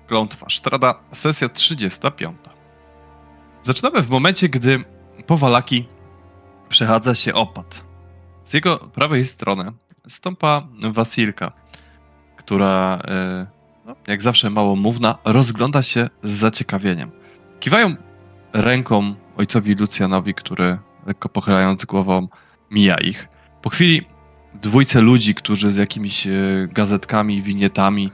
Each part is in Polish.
Klątwa Sztrada, sesja 35. Zaczynamy w momencie, gdy po Vallaki przechadza się opat. Z jego prawej strony stąpa Wasilka, która, jak zawsze małomówna, rozgląda się z zaciekawieniem. Kiwają ręką ojcowi Lucjanowi, który lekko pochylając głową mija ich. Po chwili dwójce ludzi, którzy z jakimiś gazetkami, winietami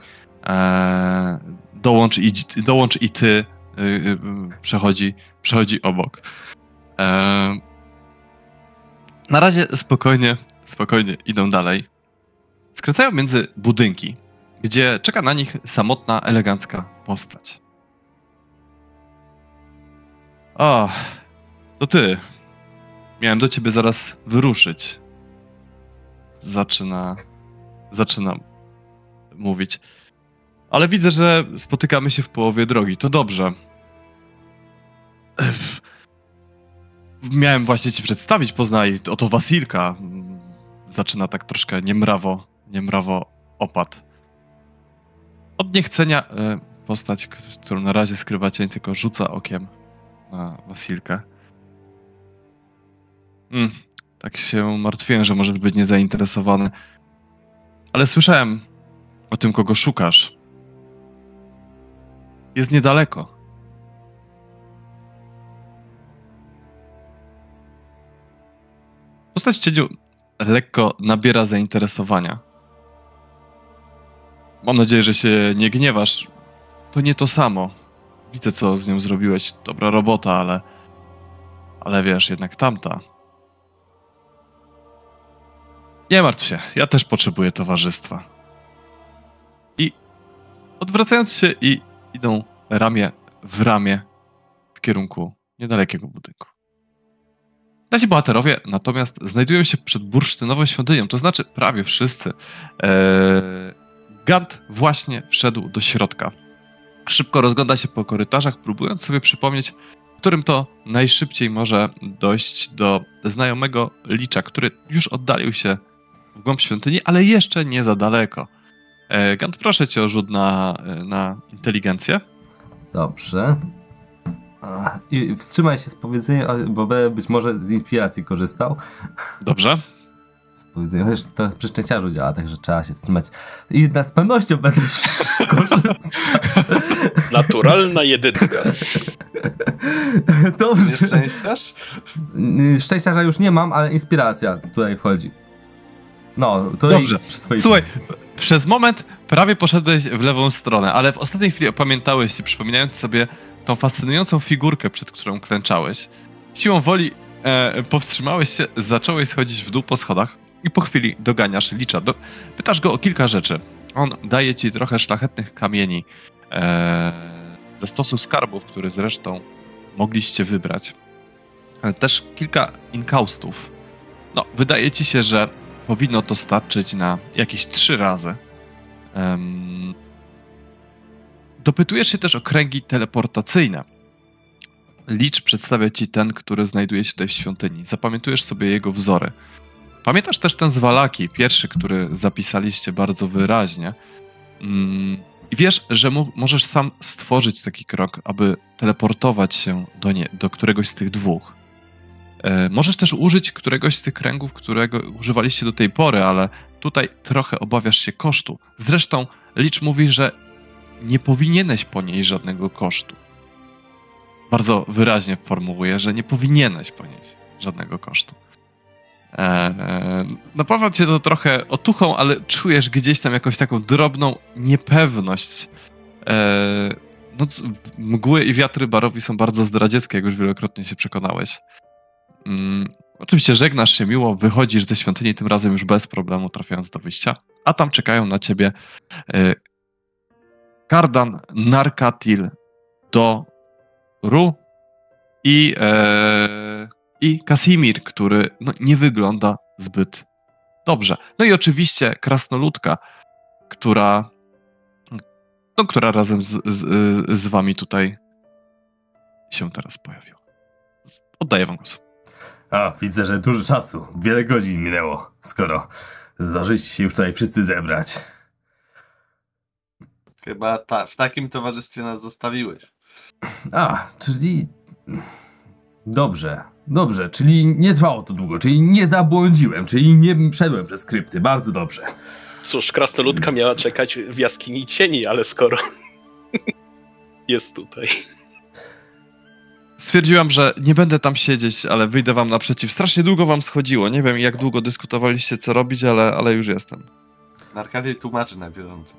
dołącz i ty przechodzi obok. Na razie spokojnie idą dalej. Skręcają między budynki, gdzie czeka na nich samotna, elegancka postać. O, to ty. Miałem do ciebie zaraz wyruszyć. Zaczyna mówić. Ale widzę, że spotykamy się w połowie drogi. To dobrze. Miałem właśnie ci przedstawić, poznaj, oto Wasilka. Zaczyna tak troszkę niemrawo opat. Od niechcenia postać, którą na razie skrywa cień, tylko rzuca okiem na Wasilkę. Tak się martwiłem, że możesz być niezainteresowany. Ale słyszałem o tym, kogo szukasz. Jest niedaleko. Postać w cieniu lekko nabiera zainteresowania. Mam nadzieję, że się nie gniewasz. To nie to samo. Widzę, co z nią zrobiłeś. Dobra robota, ale wiesz, jednak tamta. Nie martw się, ja też potrzebuję towarzystwa. I odwracając się idą ramię w ramię w kierunku niedalekiego budynku. Nasi bohaterowie natomiast znajdują się przed bursztynową świątynią, to znaczy prawie wszyscy. Gant właśnie wszedł do środka. Szybko rozgląda się po korytarzach, próbując sobie przypomnieć, którym to najszybciej może dojść do znajomego Licza, który już oddalił się w głąb świątyni, ale jeszcze nie za daleko. Gant, proszę cię o rzut na inteligencję. Dobrze. I wstrzymaj się z powiedzeniem, bo będę być może z inspiracji korzystał. Dobrze. Z powiedzeniem, chociaż to przy szczęściarzu działa, także trzeba się wstrzymać. I z pewnością będę skorzystał. Naturalna jedynka. Dobrze. Nie szczęściarz? Szczęściarza już nie mam, ale inspiracja tutaj wchodzi. No, to dobrze. Swoich... Słuchaj, przez moment prawie poszedłeś w lewą stronę, ale w ostatniej chwili opamiętałeś się, przypominając sobie tą fascynującą figurkę, przed którą klęczałeś. Siłą woli powstrzymałeś się, zacząłeś schodzić w dół po schodach i po chwili doganiasz Licza. Pytasz go o kilka rzeczy. On daje ci trochę szlachetnych kamieni ze stosu skarbów, które zresztą mogliście wybrać. Też kilka inkaustów. No, wydaje ci się, że powinno to starczyć na jakieś 3 razy. Dopytujesz się też o kręgi teleportacyjne. Licz przedstawia ci ten, który znajduje się tutaj w świątyni. Zapamiętujesz sobie jego wzory. Pamiętasz też ten z Vallaki, pierwszy, który zapisaliście bardzo wyraźnie. I wiesz, że możesz sam stworzyć taki krok, aby teleportować się do któregoś z tych dwóch. Możesz też użyć któregoś z tych kręgów, którego używaliście do tej pory, ale tutaj trochę obawiasz się kosztu. Zresztą Licz mówi, że nie powinieneś ponieść żadnego kosztu. Bardzo wyraźnie formułuję, że nie powinieneś ponieść żadnego kosztu. Napawa cię to trochę otuchą, ale czujesz gdzieś tam jakąś taką drobną niepewność. Mgły i wiatry Barowi są bardzo zdradzieckie, jak już wielokrotnie się przekonałeś. Oczywiście żegnasz się miło, wychodzisz ze świątyni, tym razem już bez problemu trafiając do wyjścia, a tam czekają na ciebie Cardan, Narkatil, Doru i Kasimir, który nie wygląda zbyt dobrze. No i oczywiście krasnoludka, która razem z wami tutaj się teraz pojawiła. Oddaję wam głos. Widzę, że dużo czasu, wiele godzin minęło, skoro zdążyliście się już tutaj wszyscy zebrać. Chyba w takim towarzystwie nas zostawiłeś. Czyli... Dobrze, czyli nie trwało to długo, czyli nie zabłądziłem, czyli nie szedłem przez skrypty, bardzo dobrze. Cóż, krasnoludka miała czekać w jaskini cieni, ale skoro jest tutaj. Stwierdziłam, że nie będę tam siedzieć, ale wyjdę wam naprzeciw. Strasznie długo wam schodziło. Nie wiem, jak długo dyskutowaliście, co robić, ale już jestem. Arkadiusz tłumaczy na bieżąco.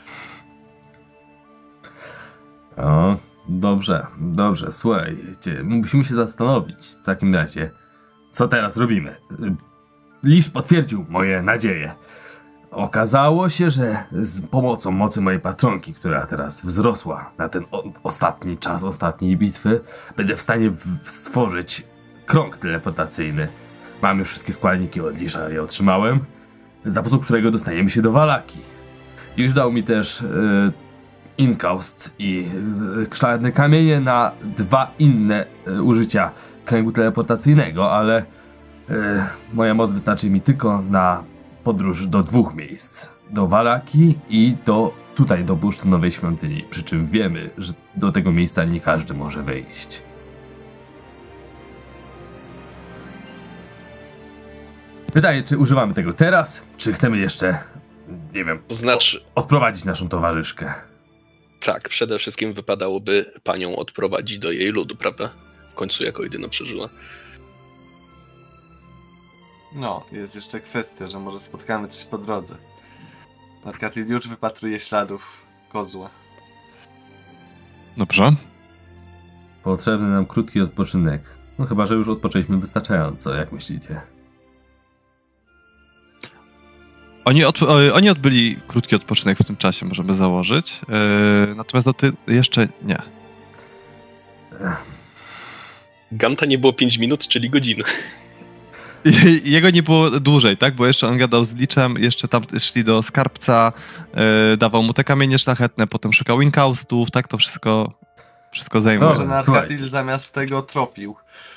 O, dobrze, słuchajcie, musimy się zastanowić w takim razie, co teraz robimy. Lisz potwierdził moje nadzieje. Okazało się, że z pomocą mocy mojej patronki, która teraz wzrosła na ten ostatni czas ostatniej bitwy, będę w stanie stworzyć krąg teleportacyjny. Mam już wszystkie składniki od Lisza, je otrzymałem, za pomocą którego dostaniemy się do Vallaki. Lisz dał mi też inkaust i szlachetne kamienie na 2 inne użycia kręgu teleportacyjnego, ale moja moc wystarczy mi tylko na podróż do 2 miejsc. Do Vallaki i do bursztynowej świątyni. Przy czym wiemy, że do tego miejsca nie każdy może wejść. Pytanie, czy używamy tego teraz, czy chcemy jeszcze, nie wiem, To znaczy, odprowadzić naszą towarzyszkę. tak, przede wszystkim wypadałoby panią odprowadzić do jej ludu, prawda? W końcu jako jedyna przeżyła. No, jest jeszcze kwestia, że może spotkamy coś po drodze. Arkadiusz już wypatruje śladów kozła. Dobrze. Potrzebny nam krótki odpoczynek. No chyba, że już odpoczęliśmy wystarczająco, jak myślicie? Oni odbyli krótki odpoczynek w tym czasie, możemy założyć. Natomiast ty jeszcze nie. Ganta nie było 5 minut, czyli godziny. Jego nie było dłużej, tak? Bo jeszcze on gadał z Liczem, jeszcze tam szli do skarbca, dawał mu te kamienie szlachetne, potem szukał inkaustów, tak? To wszystko zajmuje. Może słuchajcie. Arkadiusz zamiast tego tropił.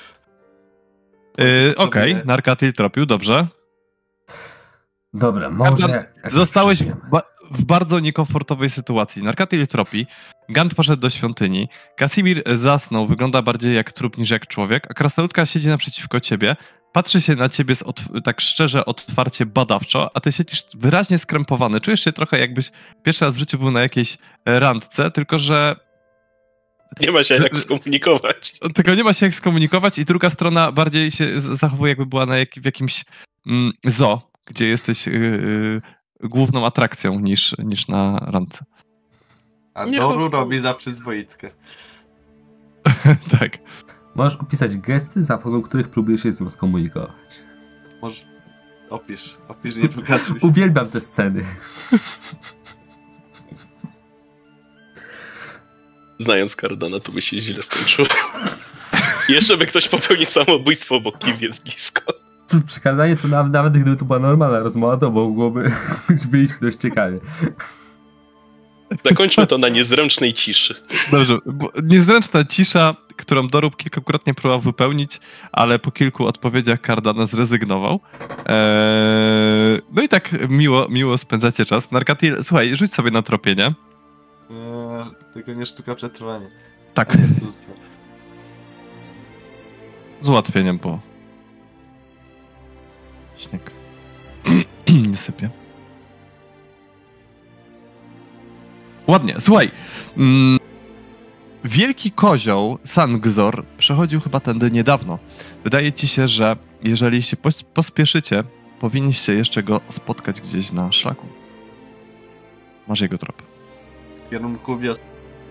Okej, Narkatil tropił, dobrze. Dobra, może... Zostałeś w bardzo niekomfortowej sytuacji. Narkatil tropi, Gant poszedł do świątyni, Kasimir zasnął, wygląda bardziej jak trup niż jak człowiek, a krasnoludka siedzi naprzeciwko ciebie, patrzy się na ciebie tak szczerze, otwarcie, badawczo, a ty siedzisz wyraźnie skrępowany. Czujesz się trochę jakbyś pierwszy raz w życiu był na jakiejś randce, tylko że... Nie ma się jak skomunikować. Tylko nie ma się jak skomunikować i druga strona bardziej się zachowuje, jakby była w jakimś zoo, gdzie jesteś główną atrakcją niż na randce. A Nie Doru chodzi- robi za przyzwoitkę. Tak. Możesz opisać gesty, za pomocą których próbujesz się z nią skomunikować. Może opisz, nie pokazuj. Uwielbiam te sceny. Znając Cardana, to by się źle skończyło. Jeszcze by ktoś popełnił samobójstwo, bo Kiw jest blisko. Przy Cardanie to nawet gdyby to była normalna rozmowa, to mogłoby wyjść dość ciekawie. Zakończmy to na niezręcznej ciszy. Dobrze. Niezręczna cisza, którą Dorób kilkakrotnie próbował wypełnić, ale po kilku odpowiedziach Cardana zrezygnował. No i tak miło spędzacie czas. Narkatil, słuchaj, rzuć sobie na tropienie. Tylko nie sztuka przetrwania. Tak, A nie, bóstwo. z ułatwieniem, bo śnieg nie sypie. Ładnie, słuchaj. Wielki kozioł Sangzor przechodził chyba tędy niedawno. Wydaje ci się, że jeżeli się pospieszycie, powinniście jeszcze go spotkać gdzieś na szlaku. Masz jego trop. W kierunku wioski.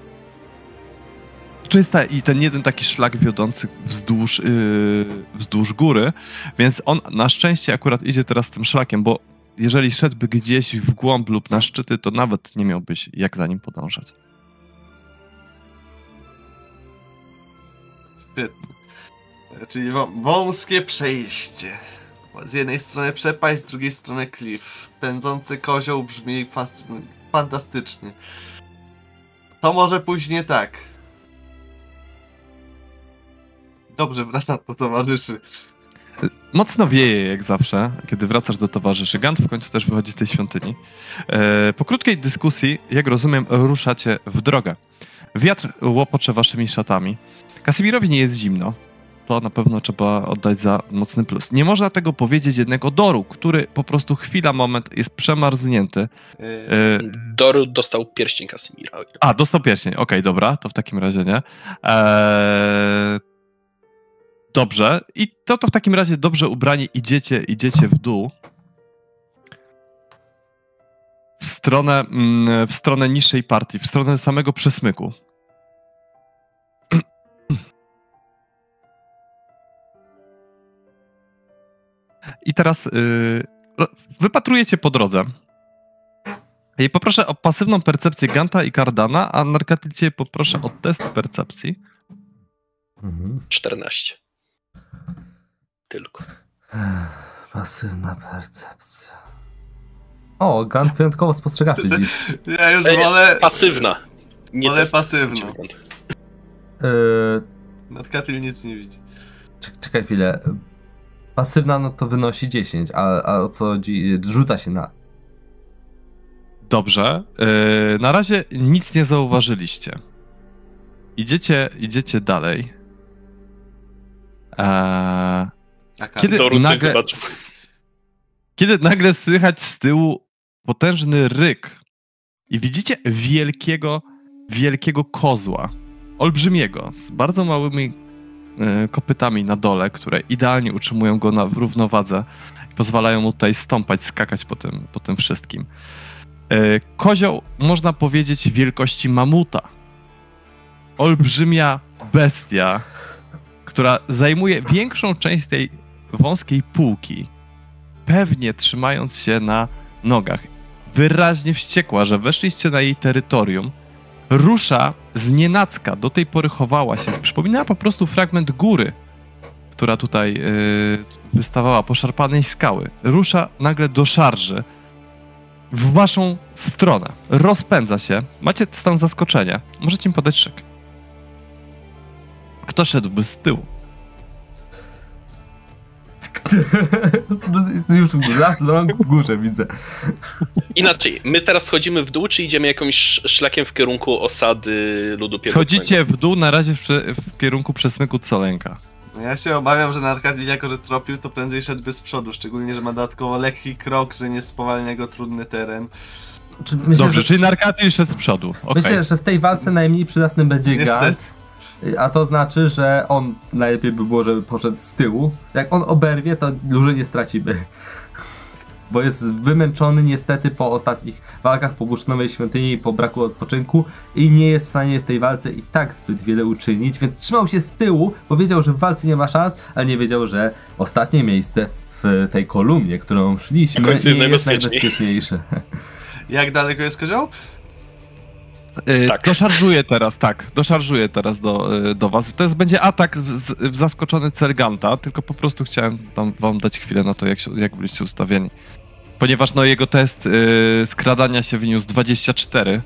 Tu jest ten jeden taki szlak wiodący wzdłuż góry, więc on na szczęście akurat idzie teraz tym szlakiem, bo jeżeli szedłby gdzieś w głąb lub na szczyty, to nawet nie miałbyś jak za nim podążać. Świetnie. Czyli wąskie przejście. Z jednej strony przepaść, z drugiej strony klif. Pędzący kozioł brzmi fantastycznie. To może później tak. Dobrze, wracam do towarzyszy. Mocno wieje jak zawsze, kiedy wracasz do towarzyszy. Gant w końcu też wychodzi z tej świątyni. Po krótkiej dyskusji, jak rozumiem, ruszacie w drogę. Wiatr łopocze waszymi szatami. Kasimirowi nie jest zimno. To na pewno trzeba oddać za mocny plus. Nie można tego powiedzieć jednego Doru, który po prostu moment jest przemarznięty. Doru dostał pierścień Kasimira. A, dostał pierścień. Okej, dobra, to w takim razie nie. Dobrze. I to w takim razie dobrze ubrani idziecie w dół. W stronę niższej partii, w stronę samego przesmyku. I teraz wypatrujecie po drodze. I poproszę o pasywną percepcję Ganta i Cardana, a Narkatil cię poproszę o test percepcji. 14. Tylko. Pasywna percepcja. O, Gant wyjątkowo spostrzegawczy dziś. Ja już wolę... Pasywna. Nie wolę test. pasywną. Narkatil nic nie widzi. Czekaj chwilę. Pasywna no to wynosi 10, a o co chodzi? Rzuca się na... Dobrze. Na razie nic nie zauważyliście. Idziecie dalej. Kiedy nagle słychać z tyłu potężny ryk i widzicie wielkiego kozła. Olbrzymiego, z bardzo małymi kopytami na dole, które idealnie utrzymują go w równowadze i pozwalają mu tutaj stąpać, skakać po tym wszystkim. Kozioł, można powiedzieć, wielkości mamuta. Olbrzymia bestia, która zajmuje większą część tej wąskiej półki, pewnie trzymając się na nogach. Wyraźnie wściekła, że weszliście na jej terytorium. Rusza znienacka, do tej pory chowała się. Przypominała po prostu fragment góry, która tutaj wystawała, poszarpanej skały. Rusza nagle do szarży w waszą stronę. Rozpędza się. Macie stan zaskoczenia. Możecie im podać szyk. Kto szedłby z tyłu? Już las do rąk w górze widzę. Inaczej, my teraz schodzimy w dół, czy idziemy jakimś szlakiem w kierunku osady ludu pierwotnego? Schodzicie w dół, na razie w kierunku przesmyku Colenka. No ja się obawiam, że Narkatil jako, że tropił, to prędzej szedłby z przodu, szczególnie, że ma dodatkowo lekki krok, że nie spowalnia go trudny teren. Dobrze, czyli Narkatil szedł z przodu. Okay. Myślę, że w tej walce najmniej przydatny będzie Gant. A to znaczy, że on najlepiej by było, żeby poszedł z tyłu. Jak on oberwie, to dużo nie stracimy. Bo jest wymęczony niestety po ostatnich walkach, po bursztynowej świątyni i po braku odpoczynku i nie jest w stanie w tej walce i tak zbyt wiele uczynić, więc trzymał się z tyłu, bo wiedział, że w walce nie ma szans, ale nie wiedział, że ostatnie miejsce w tej kolumnie, którą szliśmy, nie jest najbezpieczniejsze. Jak daleko jest kozioł? Tak. Doszarżuję teraz do was. To będzie atak w zaskoczony cel Ganta, tylko po prostu chciałem wam dać chwilę na to, jak byliście ustawieni. Ponieważ jego test skradania się wyniósł 24,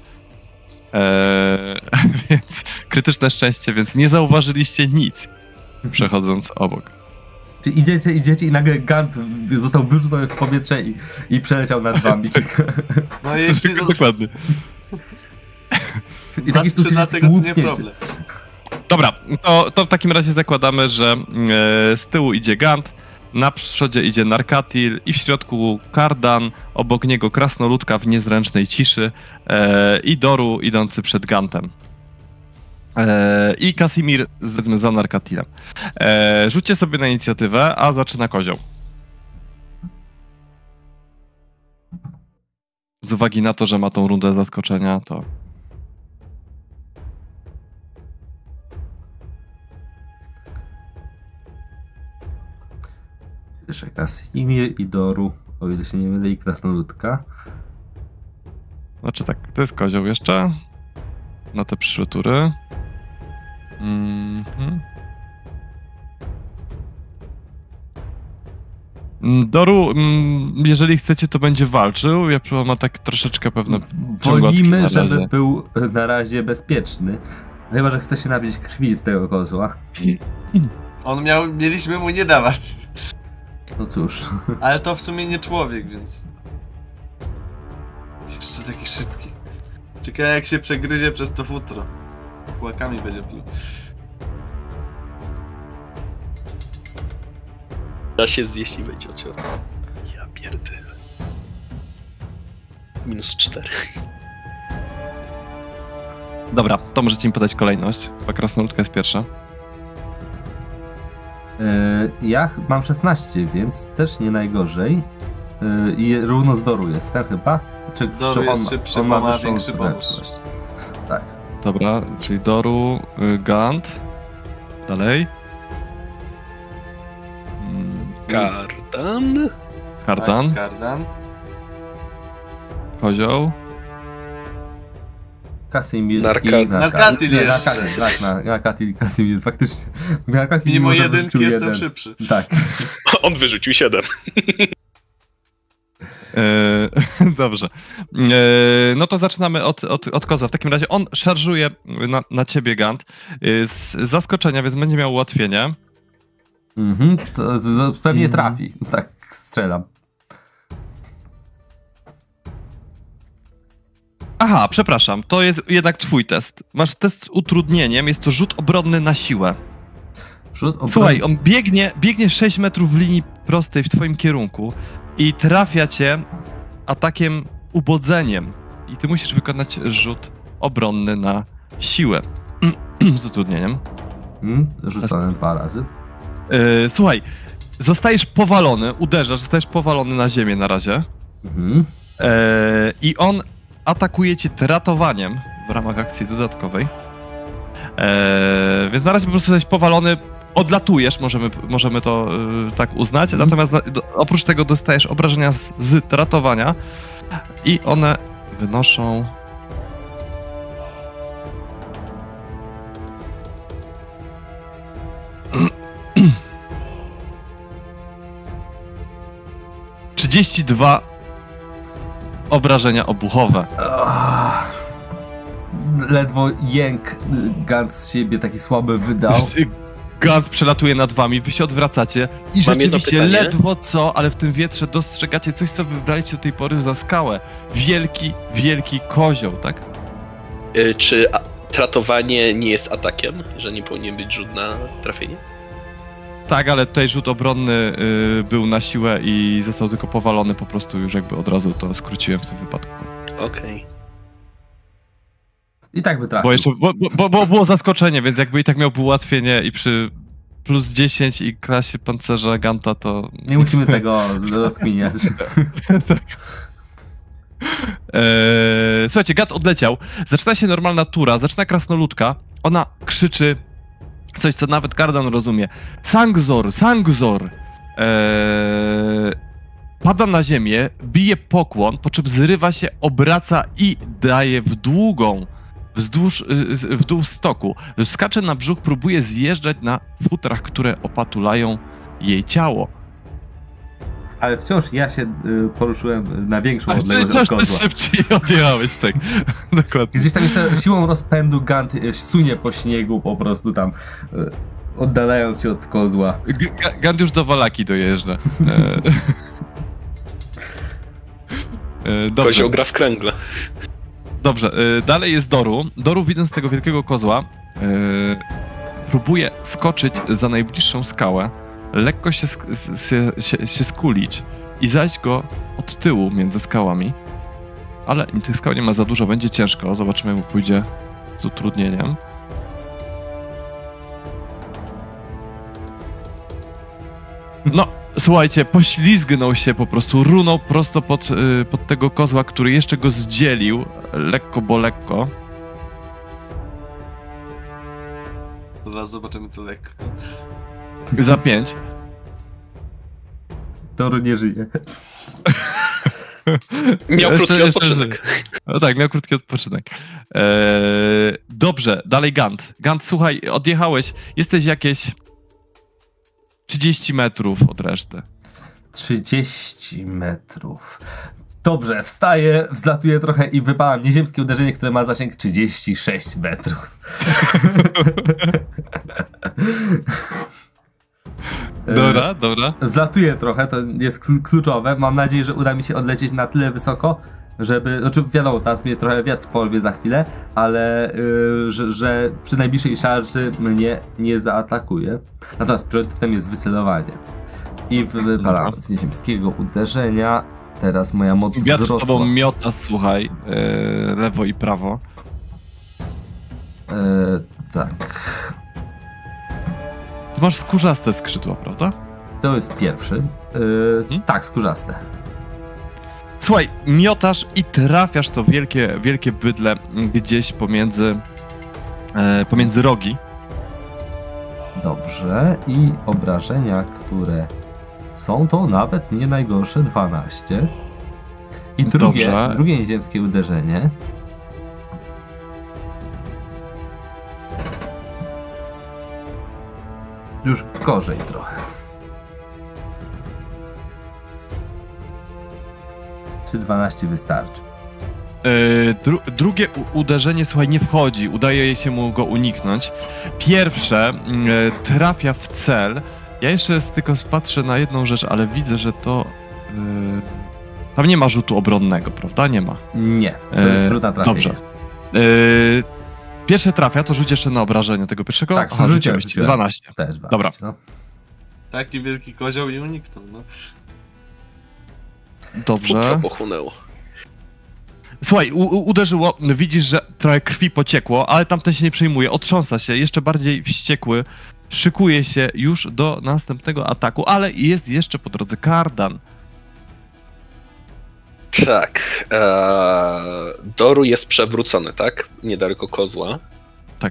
więc krytyczne szczęście, więc nie zauważyliście nic, przechodząc obok. Czy idziecie i nagle Gant został wyrzucony w powietrze i przeleciał nad wami. No jeśli dokładnie. I taki Dobra, to w takim razie zakładamy, że z tyłu idzie Gant, na przodzie idzie Narkatil i w środku Cardan, obok niego krasnoludka w niezręcznej ciszy i Doru idący przed Gantem. I Kasimir za Narkatilem. Rzućcie sobie na inicjatywę, a zaczyna kozioł. Z uwagi na to, że ma tą rundę zaskoczenia, to... Jeszcze Kasimir i Doru, o ile się nie mylę, i krasnoludka. Znaczy tak, to jest kozioł jeszcze. Na te przyszłe tury. Doru, jeżeli chcecie, to będzie walczył. Ja mam tak troszeczkę pewne wolimy, żeby był na razie bezpieczny. Chyba że chce się nabić krwi z tego kozła. Mieliśmy mu nie dawać. No cóż. Ale to w sumie nie człowiek, więc... Jeszcze taki szybki. Ciekawe jak się przegryzie przez to futro. Kłakami będzie pluł. Da się zjeść i wejdzie od środka. Ja pierdolę. -4. Dobra, to możecie mi podać kolejność. Chyba krasnoludka jest pierwsza. Ja mam 16, więc też nie najgorzej. I równo z Doru jestem chyba. Czy Doru jest szybszy, on ma bo ma wyższą większy bonus. zręczność? Tak. Dobra, czyli Doru, Gant. Dalej. Kardan? Kardan, Tak, Kardan. Kozioł. Kasimir Narkatil. Narkatil nie, jeszcze. Narkatil, tak, Narkatil i Kasimir, faktycznie. Narkatil Mimo może jedynki wyrzucił jestem jeden. szybszy. Tak. On wyrzucił 7. Dobrze. No to zaczynamy od kozła. W takim razie on szarżuje na ciebie, Gant. Z zaskoczenia, więc będzie miał ułatwienie. Mhm, to pewnie trafi. Tak, strzelam. Aha, przepraszam, to jest jednak twój test. Masz test z utrudnieniem, jest to rzut obronny na siłę. Rzut obronny. Słuchaj, on biegnie 6 metrów w linii prostej w twoim kierunku i trafia cię atakiem ubodzeniem. I ty musisz wykonać rzut obronny na siłę z utrudnieniem. Rzucone 2 razy. Słuchaj, zostajesz powalony, zostajesz powalony na ziemię na razie. Mhm. I on atakuje cię tratowaniem w ramach akcji dodatkowej. Więc na razie po prostu jesteś powalony, odlatujesz, możemy to tak uznać. Natomiast oprócz tego dostajesz obrażenia z tratowania i one wynoszą... ...32 obrażenia obuchowe. Ledwo jęk Gant z siebie taki słaby wydał. Gant przelatuje nad wami, wy się odwracacie i Mam jedno rzeczywiście pytanie. ledwo co, ale w tym wietrze dostrzegacie coś, co wybraliście do tej pory za skałę. Wielki kozioł, tak? Czy tratowanie nie jest atakiem? Że nie powinien być rzut na trafienie? Tak, ale tutaj rzut obronny był na siłę i został tylko powalony po prostu już jakby od razu to skróciłem w tym wypadku. Okej. I tak wytrafił. Bo jeszcze, bo było zaskoczenie, więc jakby i tak miałby ułatwienie i przy plus 10 i klasie pancerza Ganta to... Nie musimy tego rozkminiać. Tak. Słuchajcie, Gant odleciał. Zaczyna się normalna tura, zaczyna krasnoludka. Ona krzyczy coś, co nawet Kardan rozumie. Sangzor, Sangzor! Pada na ziemię, bije pokłon, po czym zrywa się, obraca i daje w dół stoku. Skacze na brzuch, próbuje zjeżdżać na futrach, które opatulają jej ciało. Ale wciąż ja się poruszyłem na większą odległość Wciąż od ty kozła. szybciej odjechałeś, tak. Dokładnie. Gdzieś tam jeszcze siłą rozpędu Gant sunie po śniegu po prostu tam, oddalając się od kozła. Gant już do Walaki dojeżdża. Dobrze. Kozioł gra w kręgle. Dobrze, dalej jest Doru. Doru, widząc tego wielkiego kozła, próbuje skoczyć za najbliższą skałę, lekko się skulić i zajść go od tyłu między skałami. Ale im tych skał nie ma za dużo, będzie ciężko. Zobaczymy, jak mu pójdzie z utrudnieniem. No, słuchajcie, poślizgnął się po prostu, runął prosto pod tego kozła, który jeszcze go zdzielił, lekko bo lekko. Teraz zobaczymy to lekko. Za 5. Doru nie żyje. Miał Jeszcze- krótki jeszcze odpoczynek. No tak, miał krótki odpoczynek. Dobrze, dalej Gant. Gant, słuchaj, odjechałeś, jesteś jakieś 30 metrów od reszty. 30 metrów. Dobrze, wstaję, wzlatuję trochę i wypalam nieziemskie uderzenie, które ma zasięg 36 metrów. Dobra. Zlatuję trochę, to jest kluczowe. Mam nadzieję, że uda mi się odlecieć na tyle wysoko, żeby... Znaczy wiadomo, teraz mnie trochę wiatr porwie za chwilę, ale że przy najbliższej szarży mnie nie zaatakuje. Natomiast priorytetem jest wycelowanie. I wypalam z nieziemskiego uderzenia. Teraz moja moc Wiatr wzrosła. tobą miota, słuchaj, lewo i prawo. Tak. Ty masz skórzaste skrzydła, prawda? To jest pierwszy. Tak, skórzaste. Słuchaj, miotasz i trafiasz to wielkie bydle gdzieś pomiędzy rogi. Dobrze. I obrażenia, które są, to nawet nie najgorsze, 12. I drugie nieziemskie uderzenie. Już gorzej trochę. Czy 12 wystarczy? Drugie uderzenie, słuchaj, nie wchodzi. Udaje się mu go uniknąć. Pierwsze trafia w cel. Ja jeszcze tylko patrzę na jedną rzecz, ale widzę, że to... tam nie ma rzutu obronnego, prawda? Nie ma. Nie, to jest rzut na trafienie. Dobrze. Pierwsze trafia, to rzuć jeszcze na obrażenie tego pierwszego. Tak, rzuciłem 12. Też 12. Dobra. No. Taki wielki kozioł i uniknął, no. Dobrze. Futro pochłonęło. Słuchaj, uderzyło, widzisz, że trochę krwi pociekło, ale tamten się nie przejmuje, otrząsa się, jeszcze bardziej wściekły, szykuje się już do następnego ataku, ale jest jeszcze po drodze Kardan. Tak. Doru jest przewrócony, tak? Niedaleko kozła. Tak.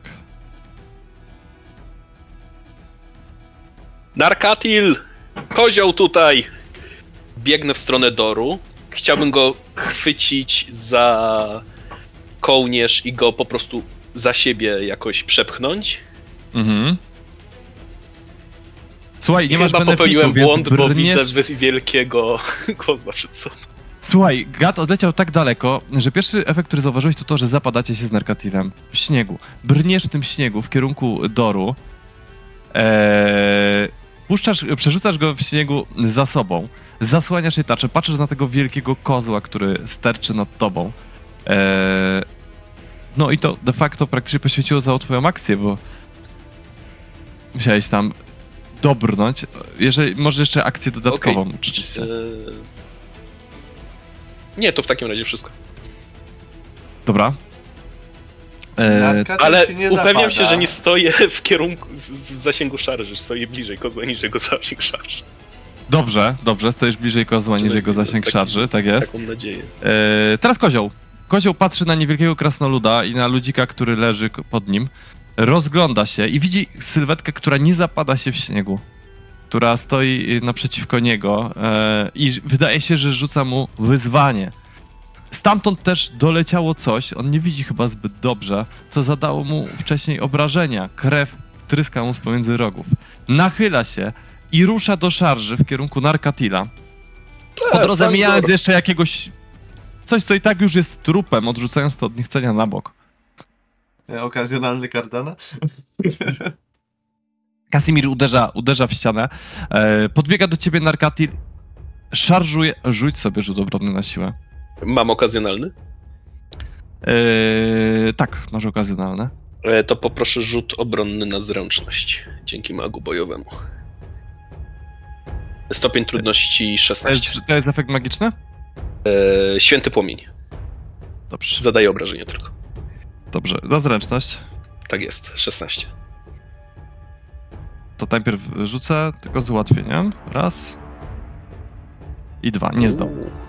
Narkatil! Kozioł tutaj! Biegnę w stronę Doru. Chciałbym go chwycić za kołnierz i go po prostu za siebie jakoś przepchnąć. Mhm. Słuchaj, nie Chyba masz benefitu, popełniłem błąd, bo brniesz... widzę wielkiego kozła przed sobą. Słuchaj, gad odleciał tak daleko, że pierwszy efekt, który zauważyłeś, to to, że zapadacie się z Narkatilem w śniegu. Brniesz w tym śniegu w kierunku Doru. Przerzucasz go w śniegu za sobą. Zasłaniasz jej tarczę, patrzysz na tego wielkiego kozła, który sterczy nad tobą. No i to de facto praktycznie poświęciło całą twoją akcję, bo musiałeś tam dobrnąć. Jeżeli może jeszcze akcję dodatkową. Okay. Nie, to w takim razie wszystko. Dobra. Ale upewniam się, że nie stoję w kierunku, w zasięgu szarży, stoję bliżej kozła niż jego zasięg szarży. Dobrze, stoisz bliżej kozła niż jego zasięg szarży, tak jest. Taką nadzieję. Teraz kozioł. Kozioł patrzy na niewielkiego krasnoluda i na ludzika, który leży pod nim. Rozgląda się i widzi sylwetkę, która nie zapada się w śniegu. Która stoi naprzeciwko niego i wydaje się, że rzuca mu wyzwanie. Stamtąd też doleciało coś, on nie widzi chyba zbyt dobrze, co zadało mu wcześniej obrażenia. Krew tryska mu z pomiędzy rogów. Nachyla się i rusza do szarży w kierunku Narkatila. Po drodze mijając jeszcze jakiegoś... coś, co i tak już jest trupem, odrzucając to od niechcenia na bok. Okazjonalny Kardana? Kasimir uderza w ścianę. Podbiega do ciebie Narkatil. Szarżuje. Rzuć sobie rzut obronny na siłę. Mam okazjonalny? Tak, masz okazjonalne. To poproszę rzut obronny na zręczność. Dzięki magu bojowemu. Stopień trudności 16. To jest efekt magiczny? Święty płomień. Dobrze. Zadaję obrażenia tylko. Dobrze, na zręczność. Tak jest, 16. To najpierw rzucę tylko z ułatwieniem. Raz. I 2. Nie zdał.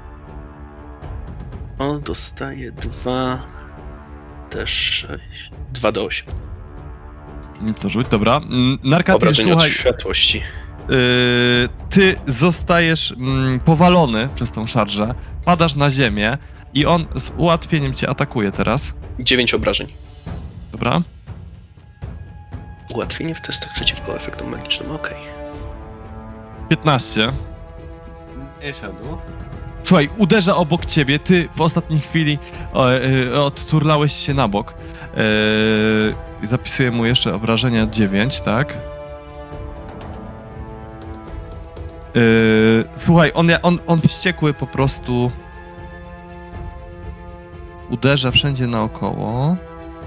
On dostaje 2 D6. 2 do 8. To rzuć, dobra. Narkatil, Obrażenia słuchaj, od światłości. ty zostajesz powalony przez tą szarżę, padasz na ziemię i on z ułatwieniem cię atakuje teraz. 9 obrażeń. Dobra. Ułatwienie w testach przeciwko efektom magicznym, okej. 15. Nie siadło. Słuchaj, uderza obok ciebie, ty w ostatniej chwili odturlałeś się na bok. Zapisuję mu jeszcze obrażenia 9, tak? Słuchaj, on wściekły po prostu uderza wszędzie naokoło.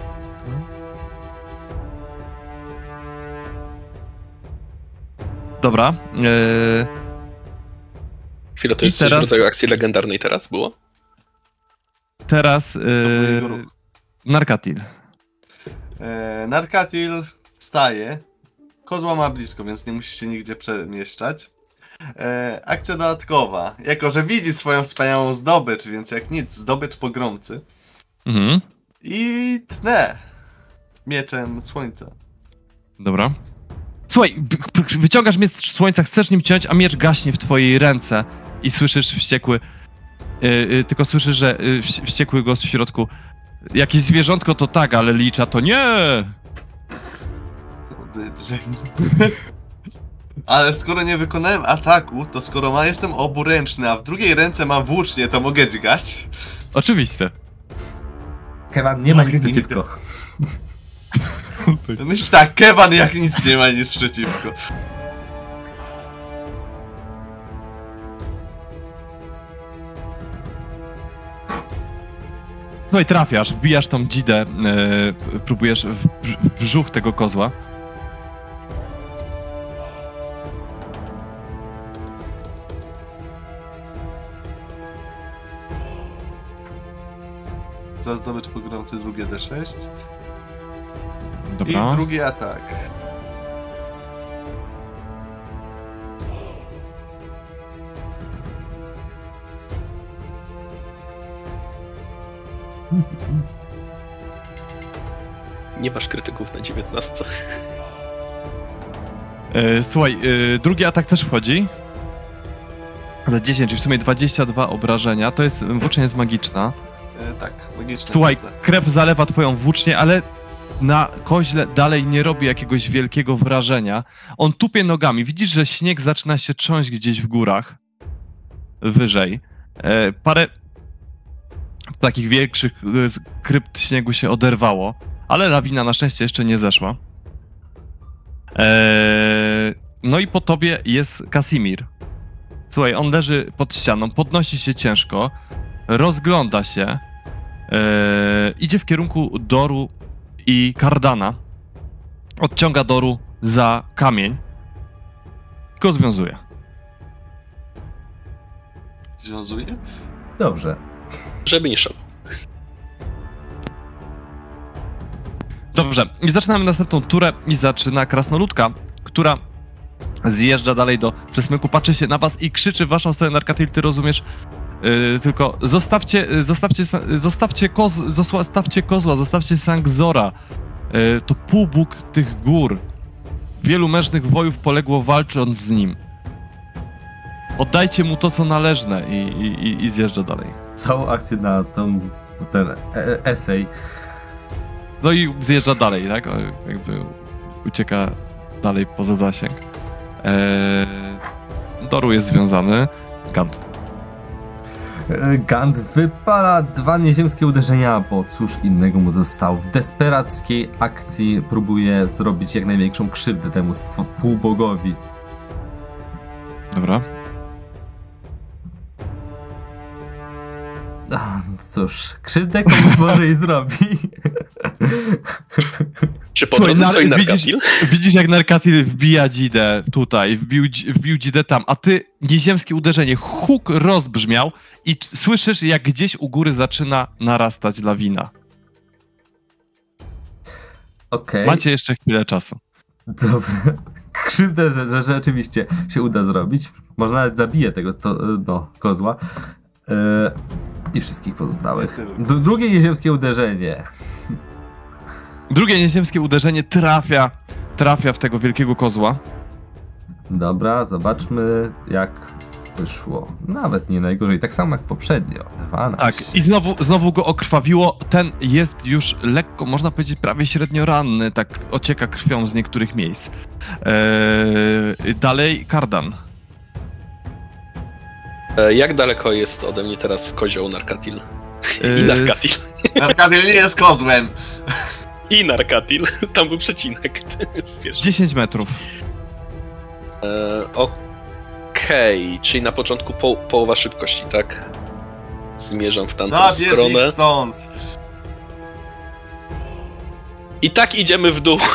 Dobra. Chwilę, to jest coś w rodzaju akcji legendarnej teraz było? Teraz Narkatil. Narkatil wstaje. Kozła ma blisko, więc nie musi się nigdzie przemieszczać. Akcja dodatkowa. Jako że widzi swoją wspaniałą zdobycz, więc jak nic, zdobycz pogromcy. Mhm. I tnę mieczem słońca. Dobra. Słuchaj, wyciągasz miecz słońca, chcesz nim ciąć, a miecz gaśnie w twojej ręce i słyszysz wściekły... tylko słyszysz, że wściekły głos w środku. Jakieś zwierzątko to tak, ale licza to nie! Ale skoro nie wykonałem ataku, to skoro jestem oburęczny, a w drugiej ręce mam włócznie, to mogę dźgać? Oczywiście. Kevan nie ma nic przeciwko. Myślę tak, Kevan jak nic nie ma nic przeciwko. Słuchaj, trafiasz, wbijasz tą dzidę, próbujesz w brzuch tego kozła. Za zdobycz pogromcy drugie D6. Dobra. I drugi atak. Nie masz krytyków na 19. Słuchaj, drugi atak też wchodzi. Za 10, czyli w sumie 22 obrażenia. To jest, włócznia jest magiczna. Tak, magiczne. Słuchaj, prawda. krew zalewa twoją włócznię, ale na koźle dalej nie robi jakiegoś wielkiego wrażenia. On tupie nogami. Widzisz, że śnieg zaczyna się trząść gdzieś w górach. Wyżej. Parę takich większych krypt śniegu się oderwało, ale lawina na szczęście jeszcze nie zeszła. No i po tobie jest Kasimir. Słuchaj, on leży pod ścianą, podnosi się ciężko, rozgląda się, idzie w kierunku Doru i Kardana. Odciąga Doru za kamień i go związuje. Związuje? Dobrze. Żeby nie szło. Dobrze, i zaczynamy następną turę i zaczyna krasnoludka, która zjeżdża dalej do przesmyku, patrzy się na was i krzyczy w waszą stronę. Narkatil, ty rozumiesz, tylko zostawcie kozła, zostawcie Sangzora. To półbóg tych gór. Wielu mężnych wojów poległo walcząc z nim. Oddajcie mu to, co należne i zjeżdża dalej. Całą akcję na ten esej. No i zjeżdża dalej, tak? Jakby ucieka dalej poza zasięg. Doru jest związany. Gant. Gant wypala 2 nieziemskie uderzenia, bo cóż innego mu zostało. W desperackiej akcji próbuje zrobić jak największą krzywdę temu półbogowi. Dobra. Cóż, krzywdę komuś może i zrobi. Czy po drodze stoi Narkatil? Widzisz, jak Narkatil wbija dzidę tutaj, wbił dzidę tam, a ty nieziemskie uderzenie, huk rozbrzmiał i słyszysz, jak gdzieś u góry zaczyna narastać lawina. Okej. Macie jeszcze chwilę czasu. Dobra. Krzywdę, że rzeczywiście się uda zrobić. Może nawet zabije tego kozła. I wszystkich pozostałych. Drugie nieziemskie uderzenie. Drugie nieziemskie uderzenie trafia w tego wielkiego kozła. Dobra, zobaczmy jak wyszło. Nawet nie najgorzej, tak samo jak poprzednio. 12. Tak, i znowu go okrwawiło. Ten jest już lekko, można powiedzieć, prawie średnio ranny, tak ocieka krwią z niektórych miejsc. Dalej Kardan. Jak daleko jest ode mnie teraz kozioł Narkatil? I Narkatil. Narkatil nie jest kozłem. I Narkatil. Tam był przecinek. 10 metrów. Okej, czyli na początku połowa szybkości, tak? Zmierzam w tamtą Zabierz stronę. ich stąd! I tak idziemy w dół.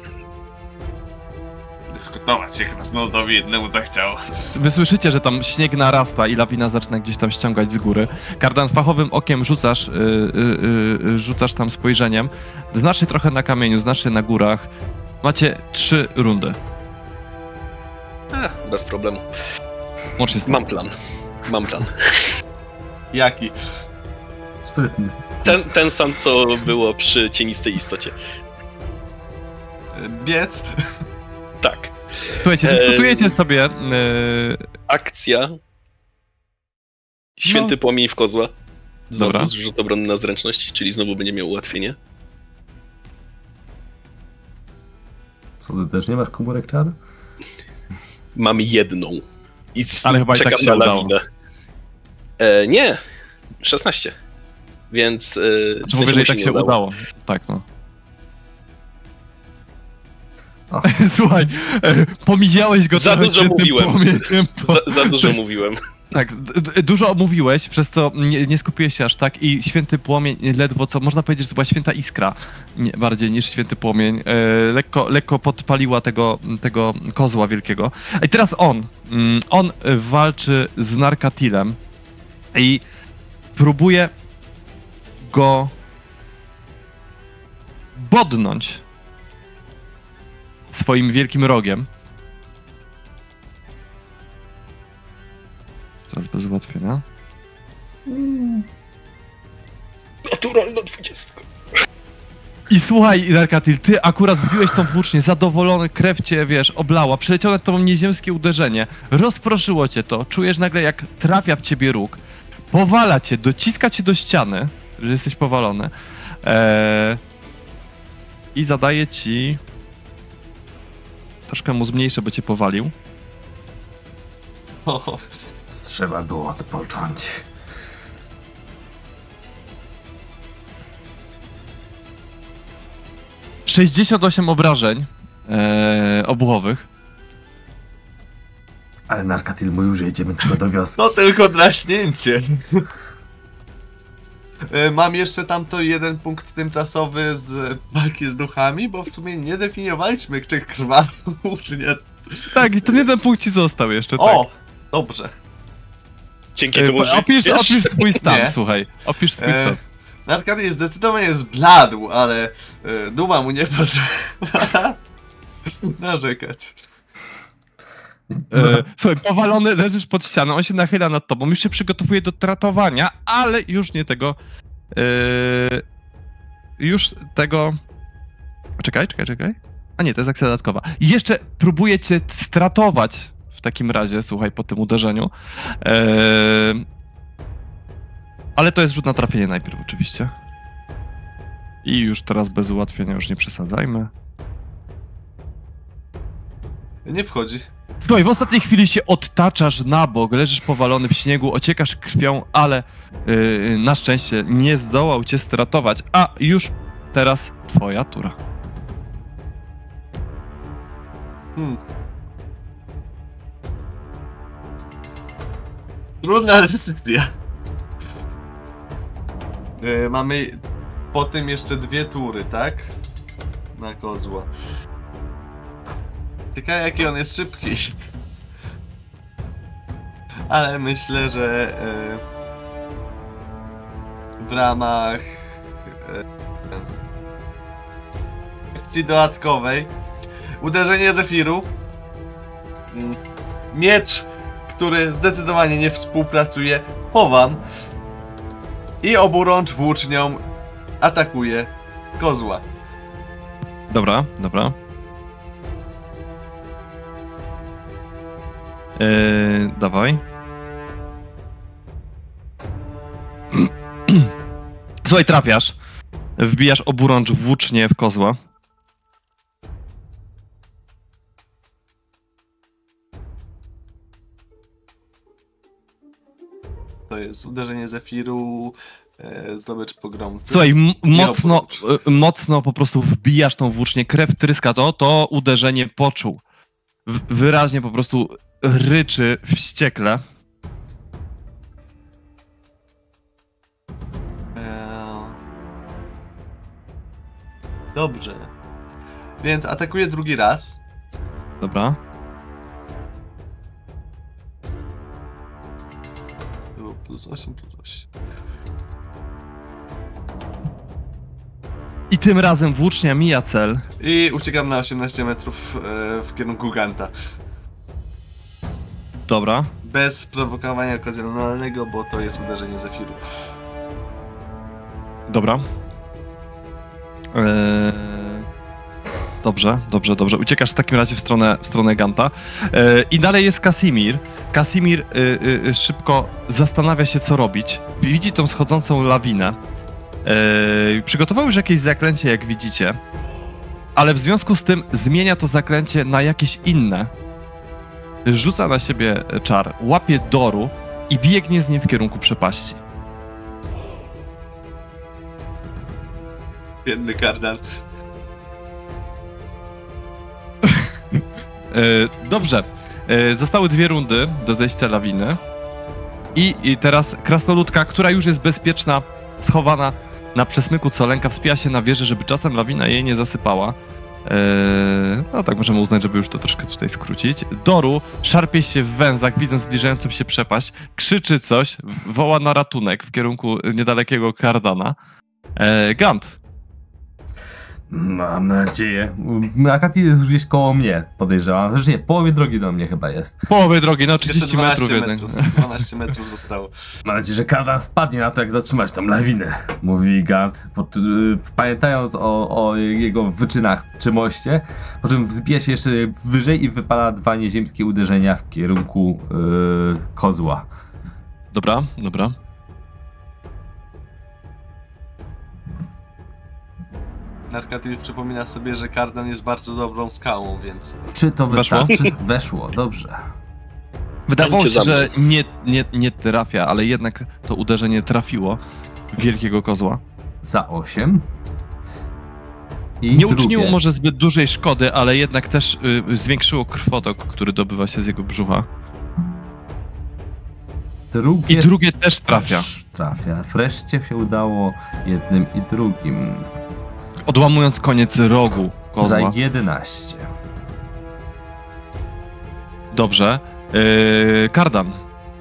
Dyskutować, jak nas Noldowi jednemu zachciało. Wy słyszycie, że tam śnieg narasta i lawina zaczyna gdzieś tam ściągać z góry. Kardan, fachowym okiem rzucasz tam spojrzeniem. Znacznie trochę na kamieniu, znacznie na górach. Macie 3 rundy. Bez problemu. Łącznie z tym. Mam plan. Jaki? Sprytny. Ten sam, co było przy cienistej istocie. Biec? Tak. Słuchajcie, dyskutujecie sobie. Akcja. Święty płomień w kozła. Dobra. Znowu rzut obronny na zręczność, czyli znowu będzie miał ułatwienie. Co, ty też nie masz komórek czar? Mam jedną. I Ale chyba i czekam tak się na udało. lawinę. Nie. 16. Więc... Czy mówię, że i tak się udało. Tak, no. O. Słuchaj, pomiziałeś go Za trochę dużo świętym mówiłem. płomieniem, Za dużo mówiłem. Tak, dużo mówiłeś, przez to nie skupiłeś się aż tak i święty płomień ledwo co, można powiedzieć, że to była święta iskra, bardziej niż święty płomień, lekko podpaliła tego kozła wielkiego. I teraz on walczy z Narkatilem i próbuje go bodnąć swoim wielkim rogiem. Teraz bez ułatwienia. Naturalna 20. I słuchaj, Narkatil, ty akurat wbiłeś tą włócznię, zadowolony, krew cię, wiesz, oblała, przyleciało nad tobą nieziemskie uderzenie, rozproszyło cię to, czujesz nagle jak trafia w ciebie róg, powala cię, dociska cię do ściany, że jesteś powalony i zadaje ci... Troszkę mu zmniejszę, bo cię powalił. Trzeba było odpocząć. – 68 obrażeń obuchowych. Ale Narkatil mówił, że jedziemy tylko do wioski. To tylko draśnięcie. Mam jeszcze tamto 1 punkt tymczasowy z walki z duchami, bo w sumie nie definiowaliśmy, czy krwawił, czy nie. Tak, i ten jeden punkt ci został jeszcze, O! tak. Dobrze. Dzięki temu, że Opisz swój stan, Nie. słuchaj. Opisz swój stan. Narkady zdecydowanie zbladł, ale duma mu nie pozwala narzekać. Słuchaj, powalony, leżysz pod ścianą, on się nachyla nad tobą, już się przygotowuje do tratowania, ale już nie tego... już tego... Czekaj. A nie, to jest akcja dodatkowa. I jeszcze próbuje cię stratować w takim razie, słuchaj, po tym uderzeniu. Ale to jest rzut na trafienie najpierw oczywiście. I już teraz bez ułatwienia, już nie przesadzajmy. Nie wchodzi. Słuchaj, w ostatniej chwili się odtaczasz na bok, leżysz powalony w śniegu, ociekasz krwią, ale na szczęście nie zdołał cię stratować, a już teraz twoja tura. Trudna decyzja. Mamy po tym jeszcze 2 tury, tak? Na kozła. Ciekawe, jaki on jest szybki. Ale myślę, że w ramach akcji dodatkowej uderzenie Zefiru, miecz, który zdecydowanie nie współpracuje, chowam i oburącz włócznią atakuje kozła. Dobra. Dawaj. Słuchaj, trafiasz. Wbijasz oburącz włócznie w kozła. To jest uderzenie Zefiru, zdobycz pogromcy. Słuchaj, mocno, oburącz. mocno po prostu wbijasz tą włócznię, krew tryska to uderzenie poczuł. Wyraźnie po prostu ryczy wściekle. Dobrze. Więc atakuje drugi raz. Dobra. Plus 8, plus 8. I tym razem włócznia mija cel. I uciekam na 18 metrów w kierunku Ganta. Dobra. Bez prowokowania okazjonalnego, bo to jest uderzenie Zefiru. Dobra. Dobrze. Uciekasz w takim razie w stronę Ganta. I dalej jest Kasimir. Kasimir szybko zastanawia się, co robić. Widzi tą schodzącą lawinę. Przygotował już jakieś zaklęcie, jak widzicie. Ale w związku z tym zmienia to zaklęcie na jakieś inne. Rzuca na siebie czar, łapie Doru i biegnie z nim w kierunku przepaści. Biedny Kardan. Dobrze. Zostały 2 rundy do zejścia lawiny. I teraz krasnoludka, która już jest bezpieczna, schowana na przesmyku Colenka, wspija się na wieżę, żeby czasem lawina jej nie zasypała. No tak, możemy uznać, żeby już to troszkę tutaj skrócić. Doru szarpie się w węzach, widząc zbliżającą się przepaść, krzyczy coś, woła na ratunek w kierunku niedalekiego Kardana. Gant. Mam nadzieję. Akati jest już gdzieś koło mnie, podejrzewam. Zresztą nie, w połowie drogi do mnie chyba jest. W połowie drogi, no 30 Jeszcze metrów 12 jednak. 12 metrów zostało. Mam nadzieję, że Kardan wpadnie na to, jak zatrzymać tą lawinę, mówi Gant, pamiętając o jego wyczynach przy moście, po czym wzbija się jeszcze wyżej i wypala 2 nieziemskie uderzenia w kierunku kozła. Dobra. Narkativ przypomina sobie, że Kardan jest bardzo dobrą skałą, więc... Czy to Weszło? wystarczy? Weszło, dobrze. Wydawało się, Stańcie za że nie trafia, ale jednak to uderzenie trafiło w wielkiego kozła. Za 8. I Nie drugie. uczyniło może zbyt dużej szkody, ale jednak też zwiększyło krwotok, który dobywa się z jego brzucha. Drugie I drugie też trafia. też trafia. Wreszcie się udało jednym i drugim. Odłamując koniec rogu kozła. Za 11. Dobrze. Kardan.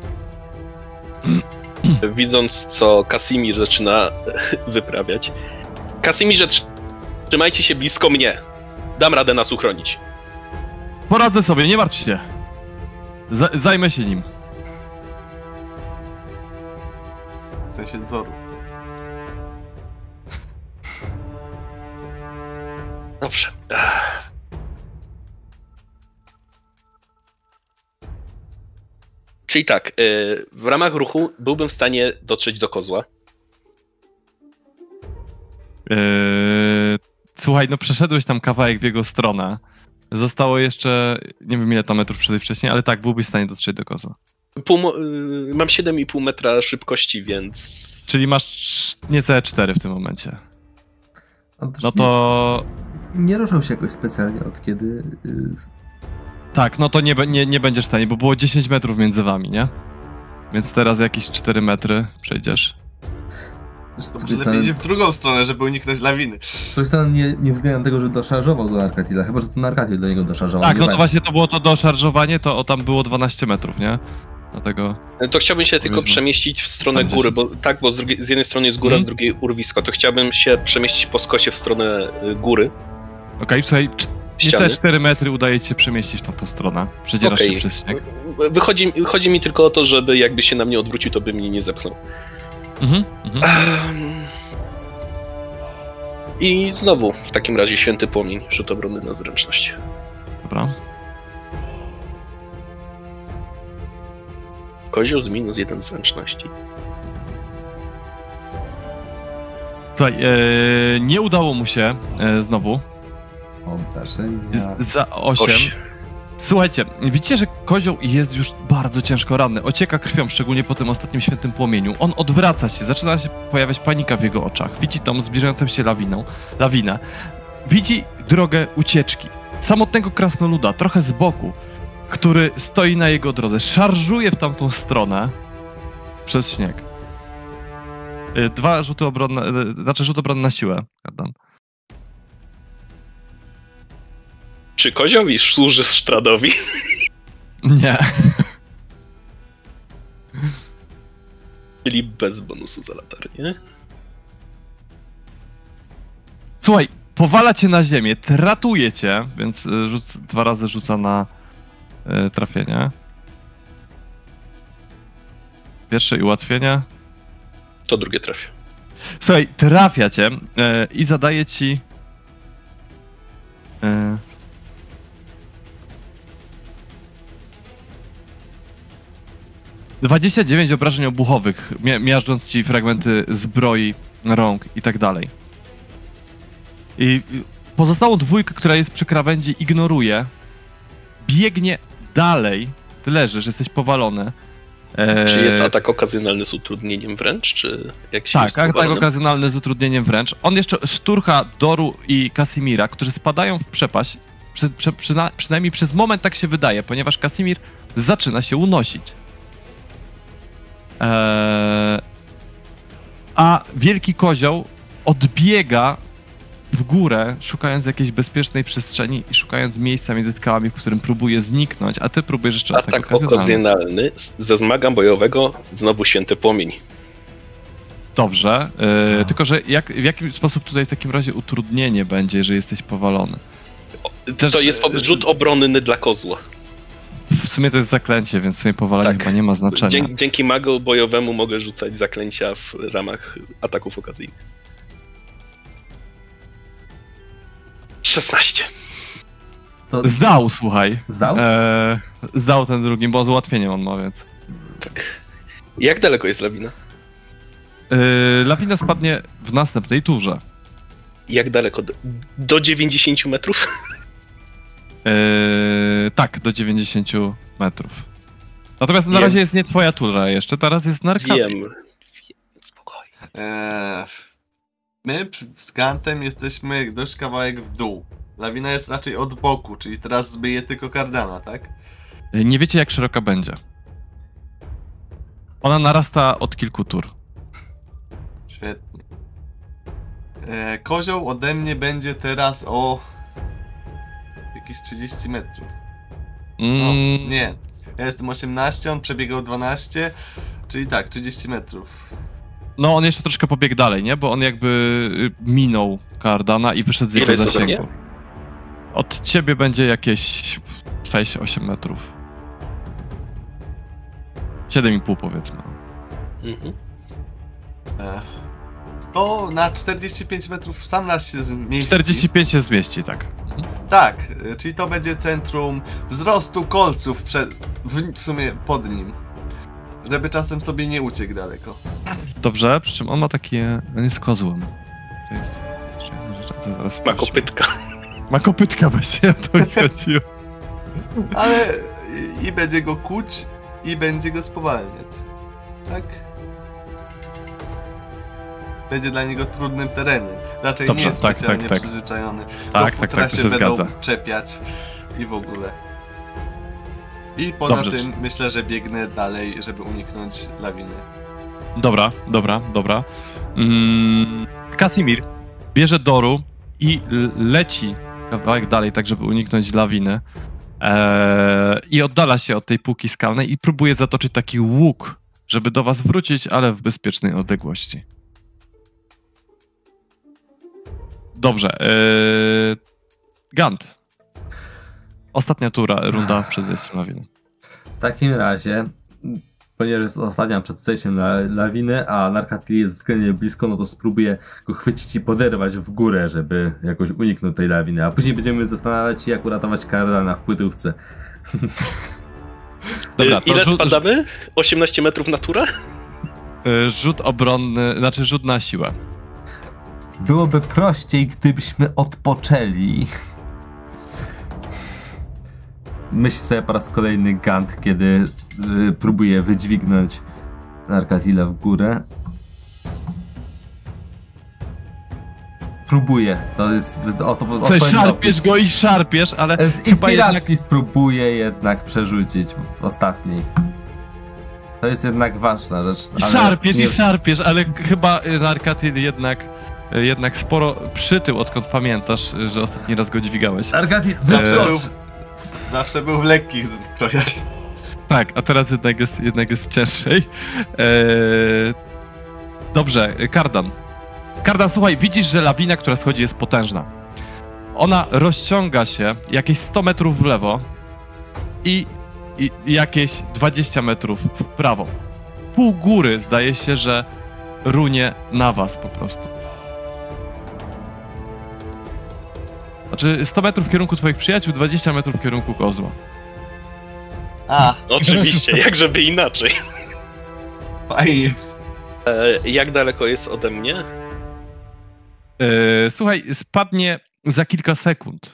Widząc, co Kasimir zaczyna wyprawiać. Kasimirze, trzymajcie się blisko mnie. Dam radę nas uchronić. Poradzę sobie, nie martw się. Zajmę się nim. W sensie Doru. Dobrze. Czyli tak, w ramach ruchu byłbym w stanie dotrzeć do kozła. Słuchaj, no przeszedłeś tam kawałek w jego stronę. Zostało jeszcze, nie wiem ile tam metrów przed wcześniej, ale tak, byłbyś w stanie dotrzeć do kozła. Mam 7,5 metra szybkości, więc... Czyli masz niecałe 4 w tym momencie. On też No to... nie ruszał się jakoś specjalnie od kiedy... Tak, no to nie będziesz w stanie, bo było 10 metrów między wami, nie? Więc teraz jakieś 4 metry przejdziesz. Z To drugiej lepiej strony, idzie w drugą stronę, żeby uniknąć lawiny. z drugiej strony nie względem tego, że doszarżował do Narkatila, chyba że to Narkatil do niego doszarżował. Tak, nie no to wiem. właśnie to było to doszarżowanie, to tam było 12 metrów, nie? Dlatego... To chciałbym się tylko Powiedzmy, przemieścić w stronę tam góry, 10. bo tak, bo z jednej strony jest góra, z drugiej urwisko. To chciałbym się przemieścić po skosie w stronę góry. Okej, słuchaj, niecałe Ściany. 4 metry udaje ci się przemieścić w tamtą stronę. Przedzierasz Okej. się przez śnieg. Chodzi mi tylko o to, żeby jakby się na mnie odwrócił, to by mnie nie zepchnął. Mhm. I znowu w takim razie święty płomień, rzut obronny na zręczność. Dobra. Kozioł z -1 zręczności. Słuchaj, nie udało mu się znowu. Obrażenia. Za 8. Słuchajcie, widzicie, że kozioł jest już bardzo ciężko ranny. Ocieka krwią, szczególnie po tym ostatnim świętym płomieniu. On odwraca się, zaczyna się pojawiać panika w jego oczach. Widzi tą zbliżającą się lawinę. Widzi drogę ucieczki. Samotnego krasnoluda, trochę z boku. który stoi na jego drodze. Szarżuje w tamtą stronę przez śnieg. 2 rzuty obronne, znaczy rzut obronny na siłę. Kardan. Czy kozioł służy Sztradowi? Nie. Czyli bez bonusu za latarnię. Słuchaj, powala cię na ziemię, tratuje cię, więc 2 razy rzuca na trafienie. Pierwsze i ułatwienie. To drugie trafia. Słuchaj, trafia cię i zadaje ci... 29 obrażeń obuchowych, miażdżąc ci fragmenty zbroi, rąk i tak dalej. I pozostałą 2, która jest przy krawędzi, ignoruje. Biegnie dalej. Ty leżysz, jesteś powalony. Czy jest atak okazjonalny z utrudnieniem wręcz, czy jak się tak, jest atak okazjonalny z utrudnieniem wręcz. On jeszcze szturcha Doru i Casimira, którzy spadają w przepaść. Przynajmniej przez moment tak się wydaje, ponieważ Casimir zaczyna się unosić. A wielki kozioł odbiega w górę, szukając jakiejś bezpiecznej przestrzeni i szukając miejsca między skałami, w którym próbuje zniknąć, a ty próbujesz jeszcze atak okazjonalny. Ze zmagań bojowego znowu święty płomień. Dobrze, tylko że w jaki sposób tutaj w takim razie utrudnienie będzie, jeżeli jesteś powalony? To jest rzut obronny dla kozła. W sumie to jest zaklęcie, więc w sumie powalanie chyba nie ma znaczenia. Dzięki magu bojowemu mogę rzucać zaklęcia w ramach ataków okazyjnych. 16. To... Zdał, słuchaj. Zdał? Zdał ten drugi, bo z ułatwieniem on ma, więc... Tak. Jak daleko jest lawina? Lawina spadnie w następnej turze. Jak daleko? Do 90 metrów? Tak, do 90 metrów. Natomiast na razie jest nie twoja tura jeszcze, teraz jest Narkati. Wiem, spokojnie. My z Gantem jesteśmy dość kawałek w dół. Lawina jest raczej od boku, czyli teraz zbyje tylko Kardana, tak? Nie wiecie, jak szeroka będzie. Ona narasta od kilku tur. Świetnie. Kozioł ode mnie będzie teraz o... jakieś 30 metrów. No, nie. Ja jestem 18, on przebiegał 12, czyli tak, 30 metrów. No, on jeszcze troszkę pobiegł dalej, nie? Bo on jakby minął Kardana i wyszedł z jego zasięgu. Od ciebie będzie jakieś 6-8 metrów. 7,5 powiedzmy. Mhm. To na 45 metrów sam nas się zmieści. 45 się zmieści, tak. Tak, czyli to będzie centrum wzrostu kolców w sumie pod nim. Żeby czasem sobie nie uciekł daleko. Dobrze, przy czym on ma takie... On jest kozłem. To jest... Zaraz ma kopytka. Ma kopytka właśnie, to mi chodziło. Ale i będzie go kuć, i będzie go spowalniać. Tak? Będzie dla niego trudnym terenem. Raczej dobrze, nie jest specjalnie przyzwyczajony. Tak, to się zgadza. Czepiać i w ogóle. I poza tym myślę, że biegnę dalej, żeby uniknąć lawiny. Dobra. Casimir bierze Doru i leci kawałek dalej, tak żeby uniknąć lawiny. I oddala się od tej półki skalnej i próbuje zatoczyć taki łuk, żeby do was wrócić, ale w bezpiecznej odległości. Dobrze. Gant. Ostatnia runda przed zejściem lawiny. W takim razie, ponieważ jest ostatnia przed zejściem lawiny, a Narkati jest względnie blisko, no to spróbuję go chwycić i poderwać w górę, żeby jakoś uniknąć tej lawiny, a później będziemy zastanawiać się, jak uratować Kardana w płytówce. Dobra, ile spadamy? 18 metrów natura? Rzut obronny, znaczy rzut na siłę. Byłoby prościej, gdybyśmy odpoczęli. Myśl sobie po raz kolejny Gant, kiedy próbuje wydźwignąć Narkatila w górę. próbuję. To jest... O, to Szarpiesz go i szarpiesz, ale z inspiracji spróbuję jednak przerzucić w ostatniej. To jest jednak ważna rzecz. I szarpiesz, ale chyba Narkatil jednak sporo przytył, odkąd pamiętasz, że ostatni raz go dźwigałeś. Narkatil, wyskocz! Zawsze był w lekkich zbrojach. Tak, a teraz jednak jest w cięższej. Dobrze, Kardan. Kardan, słuchaj, widzisz, że lawina, która schodzi, jest potężna. Ona rozciąga się jakieś 100 metrów w lewo i jakieś 20 metrów w prawo. Pół góry zdaje się, że runie na was po prostu. Znaczy 100 metrów w kierunku twoich przyjaciół, 20 metrów w kierunku kozła. Oczywiście, jak żeby inaczej. Fajnie. Jak daleko jest ode mnie? Słuchaj, spadnie za kilka sekund.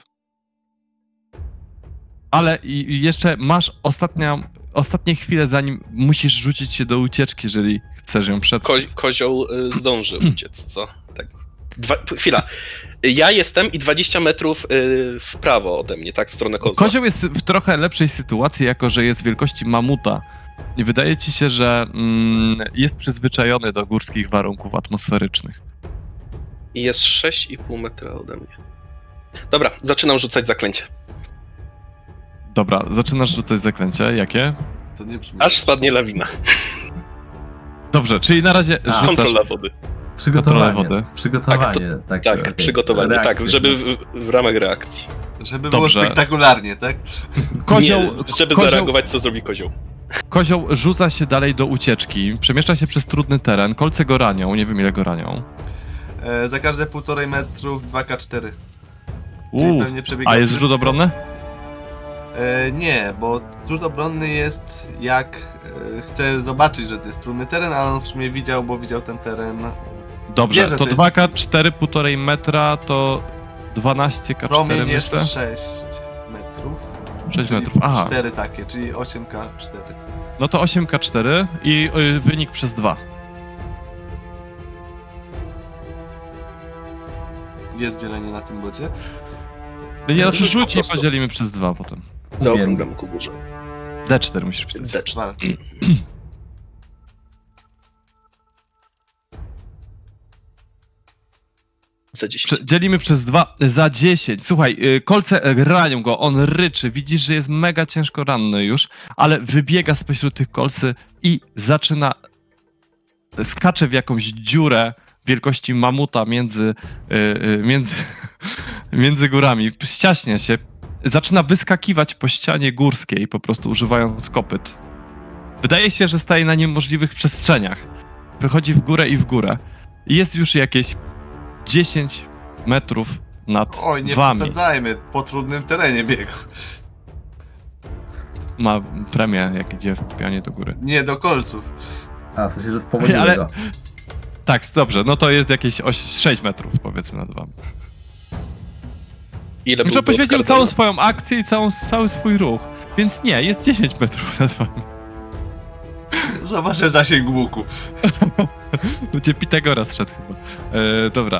Ale jeszcze masz ostatnie chwile, zanim musisz rzucić się do ucieczki, jeżeli chcesz ją przetrwać. Kozioł zdąży uciec, co? Tak. Chwila. Ja jestem i 20 metrów w prawo ode mnie, tak? W stronę kozła. Kozioł jest w trochę lepszej sytuacji, jako że jest wielkości mamuta. I wydaje ci się, że jest przyzwyczajony do górskich warunków atmosferycznych. I jest 6,5 metra ode mnie. Dobra, zaczynam rzucać zaklęcie. Dobra, zaczynasz rzucać zaklęcie. Jakie? To nie brzmi. Aż spadnie lawina. Dobrze, czyli na razie rzucasz... Kontrola wody. Przygotowanie. Tak, przygotowanie, reakcje. Tak, żeby w ramach reakcji. Żeby było spektakularnie, tak? Kozioł, żeby zareagować, co zrobi kozioł. Kozioł rzuca się dalej do ucieczki, przemieszcza się przez trudny teren, kolce go ranią, nie wiem ile go ranią. Za każde 1,5 metrów 2K4. A jest rzut obronny? Nie, bo rzut obronny jest jak chce zobaczyć, że to jest trudny teren, ale on w sumie widział, bo widział ten teren. Dobrze, to 2K4, 1,5 metra to 12K4 promień myślę? jest 6 metrów. 6 metrów, aha. 4 takie, czyli 8K4. No to 8K4 i wynik przez 2. Jest dzielenie na tym bocie. Znaczy rzuć i podzielimy przez 2 potem. Zaokrągam ku górze. D4 musisz pisać. D4. Za 10. Dzielimy przez 2 za 10. Słuchaj, kolce ranią go, on ryczy, widzisz, że jest mega ciężko ranny już, ale wybiega spośród tych kolcy i skacze w jakąś dziurę wielkości mamuta między górami. Ściaśnia się, zaczyna wyskakiwać po ścianie górskiej, po prostu używając kopyt. Wydaje się, że staje na niemożliwych przestrzeniach. Wychodzi w górę i w górę. Jest już jakieś 10 metrów nad wami. Oj, nie przesadzajmy, po trudnym terenie biegł. Ma premię, jak idzie w pionie do góry. Nie, do kolców. A, w sensie, że spowolniło go. Tak, dobrze, no to jest jakieś 6 metrów, powiedzmy, nad wami. Ile Już poświęcił całą swoją akcję i cały swój ruch, więc nie, jest 10 metrów nad wami. Zobaczę zasięg łuku. Gdzie Pitagora zszedł chyba. Dobra.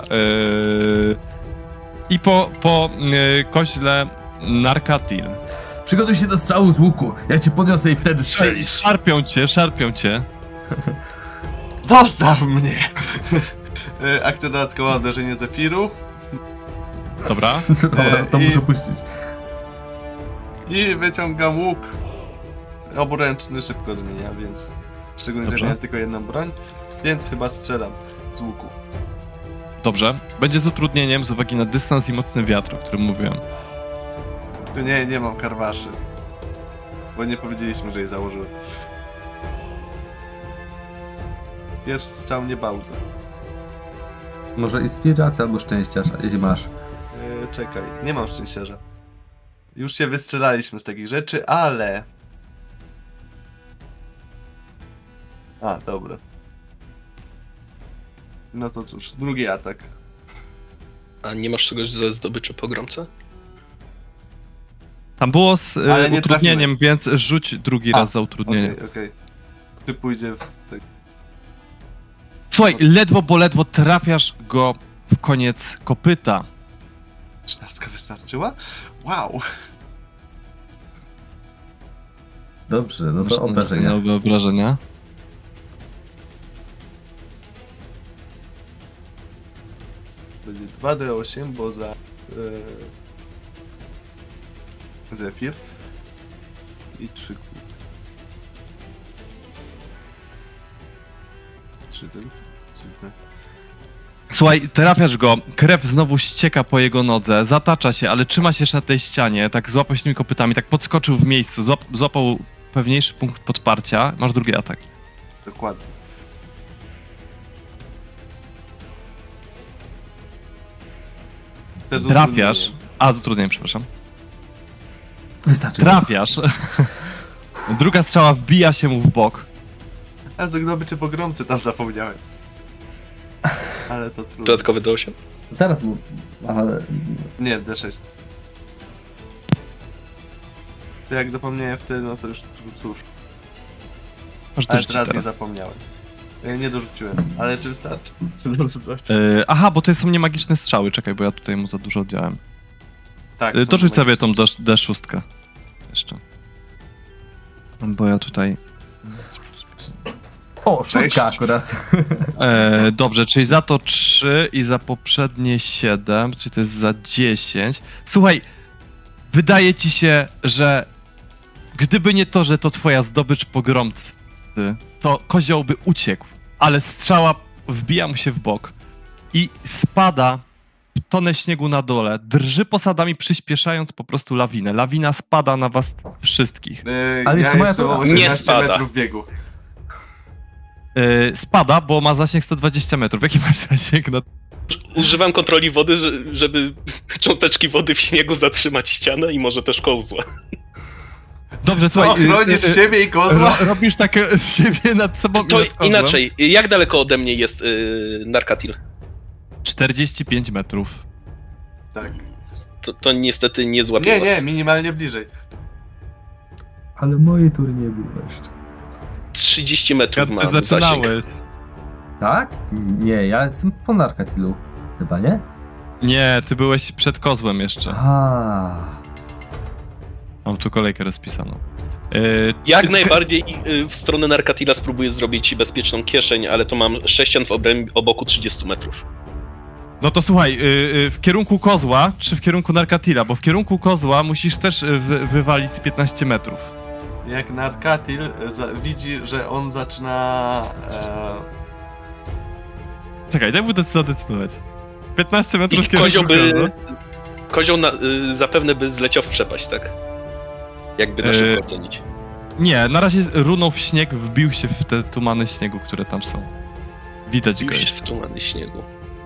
I po koźle Narkatil. Przygotuj się do strzału z łuku. Ja cię podniosę i wtedy strzelisz. Szarpią cię. Zostaw mnie! Akcja dodatkowa, uderzenie Zefiru. Dobra. Dobra, to muszę puścić. I wyciągam łuk. Oburęczny szybko zmienia, więc... Szczególnie, że miałem tylko jedną broń, więc chyba strzelam z łuku. Dobrze. Będzie z utrudnieniem z uwagi na dystans i mocny wiatr, o którym mówiłem. Tu nie mam karwaszy. Bo nie powiedzieliśmy, że je założyłem. Pierwszy strzał nie bałdzę. Może inspiracja albo szczęściarza, jeśli masz. Czekaj, nie mam szczęściarza. Już się wystrzelaliśmy z takich rzeczy, ale... A, dobra. No to cóż, drugi atak. A nie masz czegoś ze zdobyczy pogromca? Tam było z utrudnieniem, więc rzuć drugi raz za utrudnienie. Okej. Czy pójdzie w... Słuchaj, ledwo trafiasz go w koniec kopyta. 13 wystarczyła? Wow. Dobrze, no to obrażenia. Nowe obrażenia. Będzie 2d8, bo za Zefir. I 3 kule. 3 tylko. Słuchaj, trafiasz go, krew znowu ścieka po jego nodze, zatacza się, ale trzyma się jeszcze na tej ścianie, tak złapał się tymi kopytami, tak podskoczył w miejscu, złapał pewniejszy punkt podparcia. Masz drugi atak. Dokładnie. Też Trafiasz. utrudnienie. A, z utrudnieniem, przepraszam. Wystarczy. Trafiasz. Druga strzała wbija się mu w bok. A zdobyczy pogromcy tam zapomniałem. Ale to trudno. Dodatkowy D8? Teraz mu... Ale... Nie, D6. To jak zapomniałem wtedy, no to już cóż. Masz Ale dorzucić teraz nie teraz. zapomniałem. Nie dorzuciłem. Ale czy wystarczy? Czy dorzucać? Aha, bo to są niemagiczne strzały, czekaj, bo ja tutaj mu za dużo oddziałem. Tak. Dorzuć sobie tą D6 jeszcze. Bo ja tutaj... O, 6 6. akurat. Dobrze, czyli za to 3 i za poprzednie 7, czyli to jest za 10. Słuchaj, wydaje ci się, że gdyby nie to, że to twoja zdobycz pogromcy, to kozioł by uciekł, ale strzała wbija mu się w bok i spada w tonę śniegu na dole, drży posadami, przyspieszając po prostu lawinę. Lawina spada na was wszystkich. Ale jeszcze moja mam tura. 18 Nie spada. metrów biegu. Spada, bo ma zasięg 120 metrów. Jaki masz zasięg na... Używam kontroli wody, żeby cząsteczki wody w śniegu zatrzymać ścianę i może też kołzła. Dobrze, Co, słuchaj... chronisz siebie i kozła? Robisz tak z siebie nad sobą i To nad kozłem. inaczej, jak daleko ode mnie jest Narkatil? 45 metrów. Tak. To niestety nie złapię was. Nie, minimalnie bliżej. Ale mojej tury nie było jeszcze. 30 metrów Jak ma ty zasięg. zaczynałeś. Tak? Nie, ja jestem po Narkatilu. Chyba, nie? Nie, ty byłeś przed kozłem jeszcze. Aha. Mam tu kolejkę rozpisaną. Jak najbardziej w stronę Narkatila spróbuję zrobić ci bezpieczną kieszeń, ale to mam sześcian w oboku 30 metrów. No to słuchaj, w kierunku kozła, czy w kierunku Narkatila? Bo w kierunku kozła musisz też wywalić z 15 metrów. Jak Narkatil widzi, że on zaczyna... Czekaj, daj mu zadecydować. 15 metrów I w kierunku kozła. kozioł zapewne by zleciał w przepaść, tak? Jakby na szybko ocenić. Nie, na razie runął w śnieg, wbił się w te tumany śniegu, które tam są. Widać go Już jeszcze. w tumany śniegu.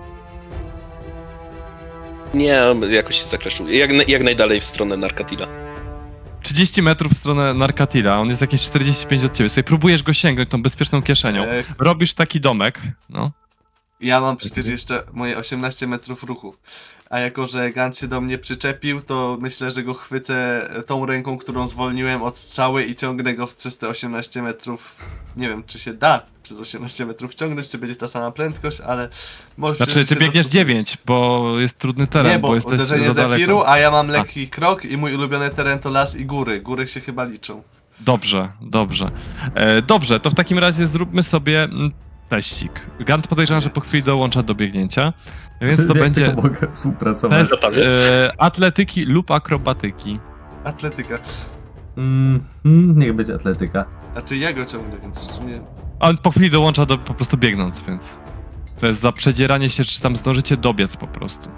Nie, jakoś się zakleszył. Jak najdalej w stronę Narkatila. 30 metrów w stronę Narkatila, on jest jakieś 45 od ciebie. Sobie próbujesz go sięgnąć tą bezpieczną kieszenią. Robisz taki domek, no. Ja mam przecież jeszcze moje 18 metrów ruchu. A jako, że Gant się do mnie przyczepił, to myślę, że go chwycę tą ręką, którą zwolniłem od strzały i ciągnę go przez te 18 metrów. Nie wiem, czy się da przez 18 metrów ciągnąć, czy będzie ta sama prędkość, ale może Znaczy, ty biegniesz 9, bo jest trudny teren, Nie, bo jesteś uderzenie za Zefiru, daleko. a ja mam lekki krok i mój ulubiony teren to las i góry. Góry się chyba liczą. Dobrze, dobrze. Dobrze, to w takim razie zróbmy sobie teścik. Gant podejrzewam, że po chwili dołącza do biegnięcia, więc to Jak będzie tylko mogę współpracować. test atletyki lub akrobatyki. Atletyka. Niech będzie atletyka. Znaczy ja go ciągnę, więc w sumie... On po chwili dołącza po prostu biegnąc, więc to jest za przedzieranie się, czy tam zdążycie dobiec po prostu.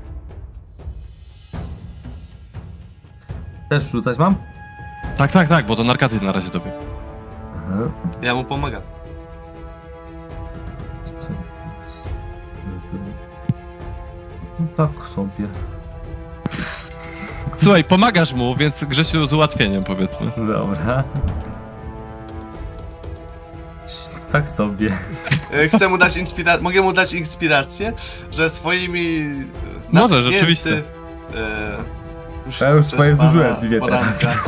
Też rzucać mam? Tak, bo to Narkatyl na razie dobiegł. Aha. Ja mu pomagam. No tak sobie. Słuchaj, pomagasz mu, więc Grzesiu z ułatwieniem, powiedzmy. Dobra. Tak sobie. Chcę mu dać inspirację. Mogę mu dać inspirację, że swoimi... Może, natchnięty, rzeczywiście. Ja już przez swoje pana zużyłem, dwie teraz. poranka.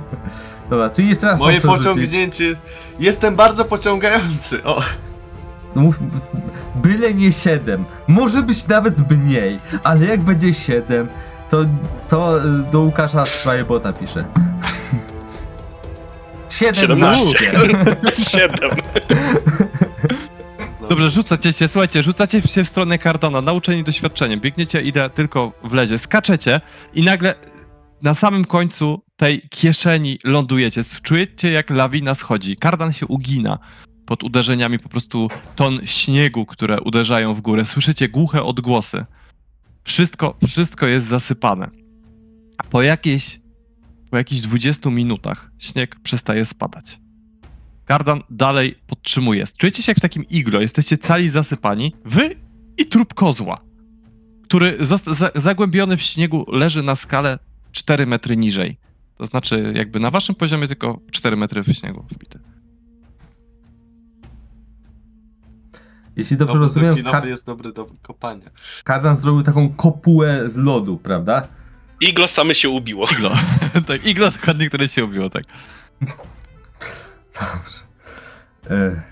Dobra, czyli jeszcze raz Moje mam przerzucić. pociągnięcie... Jestem bardzo pociągający. O, No mów, byle nie 7. Może być nawet mniej, ale jak będzie 7, to do Łukasza sprawie bota pisze. 17. Jest 7. Dobrze, rzucacie się, słuchajcie, rzucacie się w stronę Cardana, nauczeni doświadczeniem, biegniecie, idę tylko w lezie, skaczecie i nagle na samym końcu tej kieszeni lądujecie, czujecie jak lawina schodzi, Cardan się ugina pod uderzeniami po prostu ton śniegu, które uderzają w górę, słyszycie głuche odgłosy, wszystko jest zasypane. Po jakichś 20 minutach śnieg przestaje spadać. Cardan dalej podtrzymuje. Czujecie się jak w takim iglo, jesteście cali zasypani, wy i trup kozła, który zagłębiony w śniegu leży na skalę 4 metry niżej. To znaczy jakby na waszym poziomie tylko 4 metry w śniegu wbity. Jeśli dobrze rozumiem, jest dobry do kopania. Cardan zrobił taką kopułę z lodu, prawda? Iglo same się ubiło. Iglo. Tak, iglo dokładnie, które się ubiło, tak. Dobrze.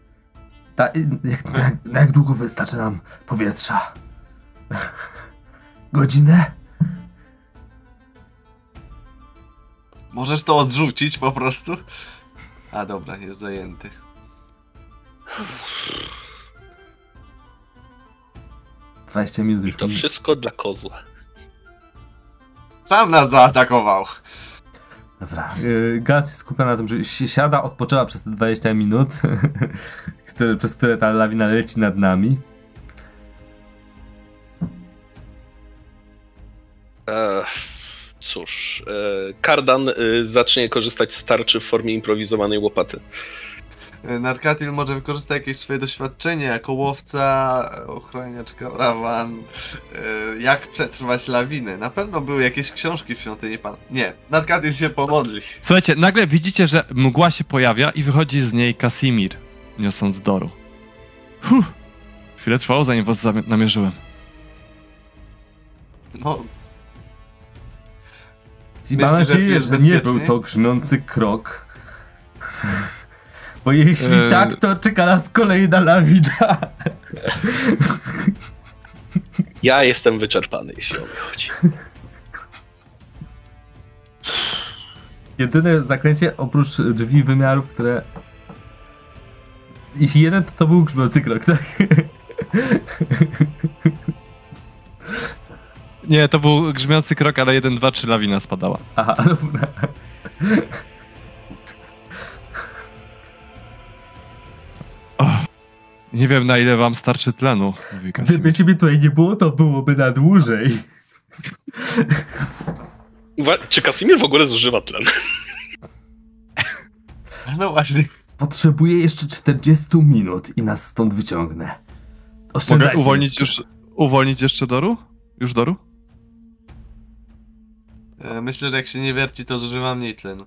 Jak długo wystarczy nam powietrza? Godzinę? Możesz to odrzucić po prostu? A dobra, jest zajęty. I 20 minut już. To wszystko dla kozła. Sam nas zaatakował. Dobra. Gad się skupia na tym, że się siada, odpoczywa przez te 20 minut, przez które ta lawina leci nad nami. Cóż, Cardan zacznie korzystać z tarczy w formie improwizowanej łopaty. Narkatil może wykorzystać jakieś swoje doświadczenie jako łowca, ochroniacz karawan, jak przetrwać lawiny. Na pewno były jakieś książki w świątyni Pana. Nie, Narkatil się pomodli. Słuchajcie, nagle widzicie, że mgła się pojawia i wychodzi z niej Casimir, niosąc Doru. Chwilę trwało, zanim was namierzyłem. No. Mam nadzieję, że nie był to grzmiący krok. Bo jeśli tak, to czeka nas kolejna lawina. Ja jestem wyczerpany, jeśli o mnie chodzi. Jedyne zaklęcie oprócz drzwi wymiarów, które... Jeśli jeden, to był grzmiący krok, tak? Nie, to był grzmiący krok, ale 1, 2, 3 lawina spadała. Aha, dobra. Nie wiem, na ile wam starczy tlenu. Gdyby ciebie tutaj nie było, to byłoby na dłużej. Czy Casimir w ogóle zużywa tlen? No właśnie. Potrzebuję jeszcze 40 minut i nas stąd wyciągnę. Mogę uwolnić jeszcze Doru? Już Doru? Myślę, że jak się nie wierci, to zużywa mniej tlenu.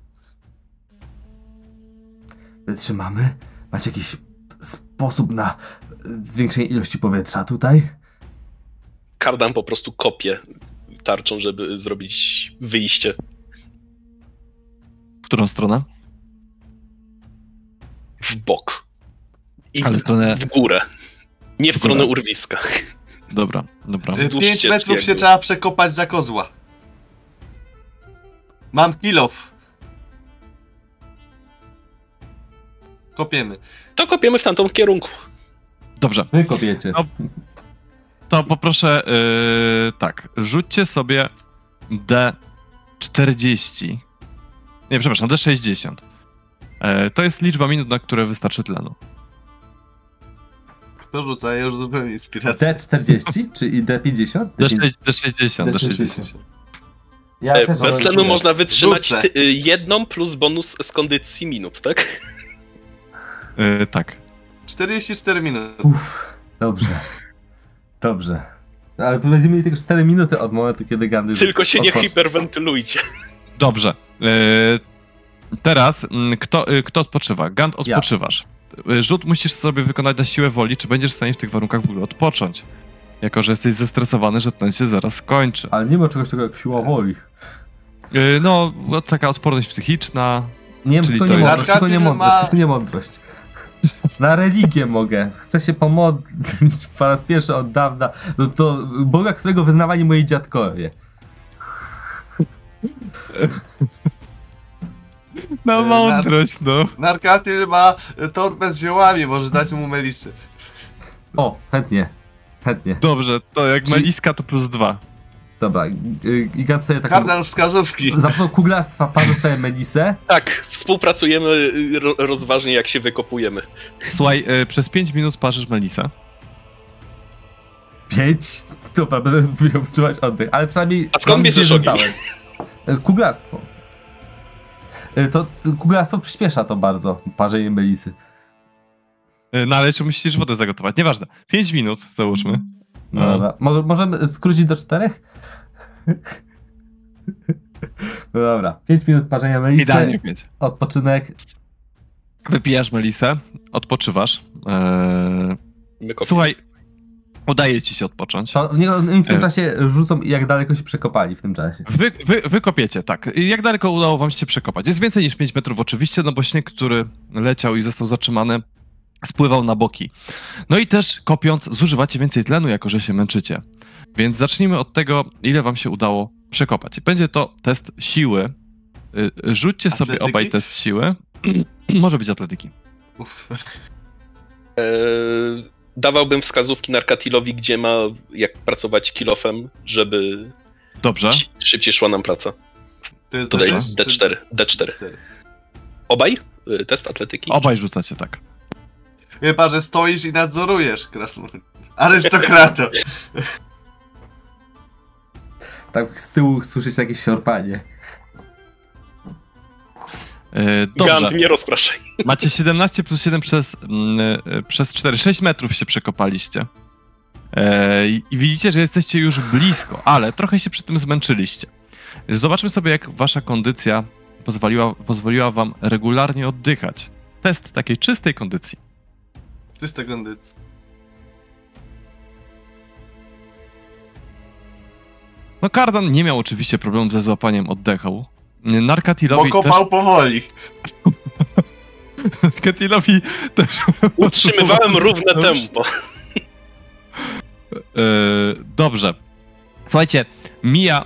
Wytrzymamy? Macie jakiś sposób na zwiększenie ilości powietrza tutaj? Cardan po prostu kopie tarczą, żeby zrobić wyjście. W którą stronę? W bok. I Ale w górę. Nie w stronę urwiska. Dobra. 5 metrów się trzeba przekopać za kozła. Mam kilof. Kopiemy. To kopiemy w tamtym kierunku. Dobrze. Wy kopiecie. To poproszę, tak, rzućcie sobie D40. Nie, przepraszam, D60. To jest liczba minut, na które wystarczy tlenu. Kto rzuca? Ja już zupełnie inspirację. D40 czy i D50? D60. Bez tlenu można wytrzymać jedną plus bonus z kondycji minut, tak? Tak. 44 minuty. Dobrze. Ale tu będziemy mieli tylko 4 minuty od momentu, kiedy Gandhi... Tylko się nie hiperwentylujcie. Dobrze. Teraz, kto odpoczywa? Gand, odpoczywasz. Rzut musisz sobie wykonać na siłę woli, czy będziesz w stanie w tych warunkach w ogóle odpocząć. Jako że jesteś zestresowany, że ten się zaraz skończy. Ale nie ma czegoś takiego jak siła woli. No, taka odporność psychiczna. Nie, tylko nie mądrość, tylko nie mądrość. Na religię mogę. Chcę się pomodlić po raz pierwszy od dawna do Boga, którego wyznawali moi dziadkowie. Na mądrość, no. Narkatyl ma torbę z ziołami, może dać mu melisy. O, chętnie. Dobrze, to jak Czyli- meliska to +2. Dobra, i gad sobie taką... Kardan wskazówki. Za pomocą kuglarstwa parzę sobie melisę. Tak, współpracujemy rozważnie, jak się wykopujemy. Słuchaj, przez 5 minut parzysz melisę. 5. Dobra, będę musiał wstrzymać oddech, ale przynajmniej... A skąd mam bierzesz nadzieję, że ogień? zdałem. Kuglarstwo. To kuglarstwo przyspiesza to bardzo, parzenie melisy. No ale jeszcze musisz wodę zagotować. Nieważne. 5 minut, załóżmy. No dobra. Możemy skrócić do 4? No dobra, 5 minut parzenia melisy, Idealnie 5. odpoczynek. Wypijasz melisę, odpoczywasz. My kopiemy. Słuchaj, udaje ci się odpocząć. To oni w tym czasie rzucą, jak daleko się przekopali w tym czasie. Wykopiecie, tak. Jak daleko udało wam się przekopać? Jest więcej niż 5 metrów oczywiście, no bo śnieg, który leciał i został zatrzymany, spływał na boki. No i też kopiąc zużywacie więcej tlenu, jako że się męczycie. Więc zacznijmy od tego, ile wam się udało przekopać. Będzie to test siły. Rzućcie sobie Atletyki? obaj test siły. Może być atletyki. Uff. Dawałbym wskazówki Narkatilowi, gdzie ma, jak pracować kilofem, żeby Dobrze. szybciej szła nam praca. To jest Tutaj D6? D4. D4. Obaj? Test atletyki? Obaj rzucacie, tak. Chyba, że stoisz i nadzorujesz, krasnolud. Arystokrato. Tak z tyłu słyszeć jakieś siorpanie. Dobrze. Gant, nie rozpraszaj. Macie 17 plus 7 przez 4. 6 metrów się przekopaliście. I widzicie, że jesteście już blisko, ale trochę się przy tym zmęczyliście. Zobaczmy sobie, jak wasza kondycja pozwoliła wam regularnie oddychać. Test takiej czystej kondycji. 300 kondycji. No Kardan nie miał oczywiście problemu ze złapaniem oddechu. Narkatilowi Bo kopał powoli. Narkatilowi też... Utrzymywałem równe Dobrze. tempo. Dobrze. Słuchajcie, mija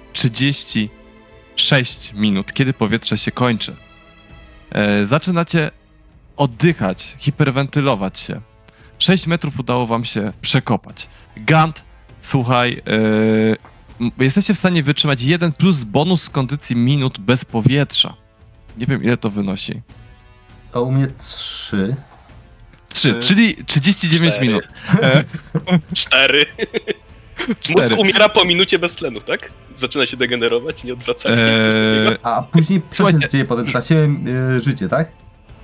36 minut, kiedy powietrze się kończy. Zaczynacie oddychać, hiperwentylować się. 6 metrów udało wam się przekopać. Gant, słuchaj, jesteście w stanie wytrzymać 1 plus bonus z kondycji minut bez powietrza. Nie wiem, ile to wynosi. To u mnie 3. 3, czyli 39 4. minut. 4. 4. Mózg umiera po minucie bez tlenu, tak? Zaczyna się degenerować, nie odwracać. coś takiego. A później co Słuchajcie. się dzieje potem? Traciłem życie, tak?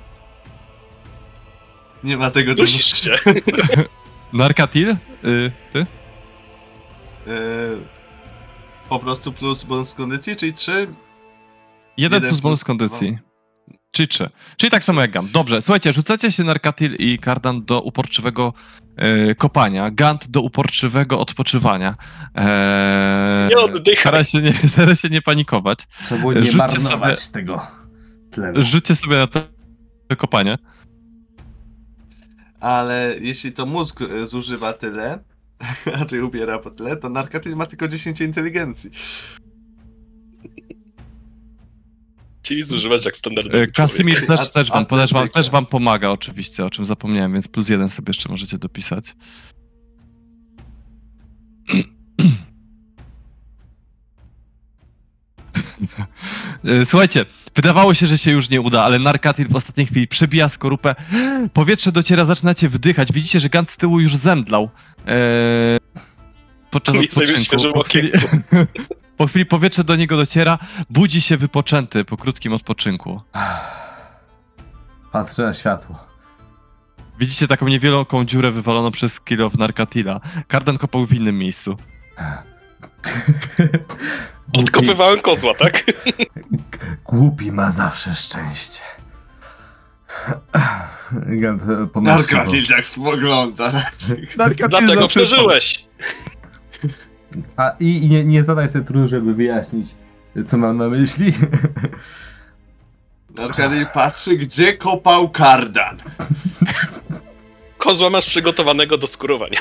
Nie ma tego Dusisz się. Narkatil, ty? Po prostu plus bonus kondycji, czyli 3? 1 plus bonus kondycji. Czyli 3. Czyli tak samo jak Gant. Dobrze, słuchajcie, rzucacie się Narkatil i Kardan do uporczywego kopania, Gant do uporczywego odpoczywania. Nie oddychaj. Stara się nie panikować. Trzeba było nie Rzućcie marnować tego tlenu. Rzućcie sobie na to kopanie. Ale jeśli to mózg zużywa tyle, raczej ubiera po tyle, to narkatyl ma tylko 10 inteligencji. Czyli zużywać jak standardowy człowiek. Kasimir Atletyka. też wam pomaga oczywiście, o czym zapomniałem, więc plus 1 sobie jeszcze możecie dopisać. Słuchajcie, wydawało się, że się już nie uda, ale Narkatil w ostatniej chwili przebija skorupę. Powietrze dociera, zaczynacie wdychać. Widzicie, że Gant z tyłu już zemdlał. Podczas Nie sobie odpoczynku. świeżym Po chwili powietrze do niego dociera, budzi się wypoczęty po krótkim odpoczynku. Patrzę na światło. Widzicie taką niewielką dziurę wywaloną przez kilo w Narkatila. Kardan kopał w innym miejscu. Odkopywałem kozła, tak? Głupi ma zawsze szczęście. Gant pomyślał. Narkatyl tak spogląda. Dlatego przeżyłeś. A nie zadaj sobie trudu, żeby wyjaśnić, co mam na myśli. Arkady patrzy, gdzie kopał kardan. Kozła masz przygotowanego do skurowania.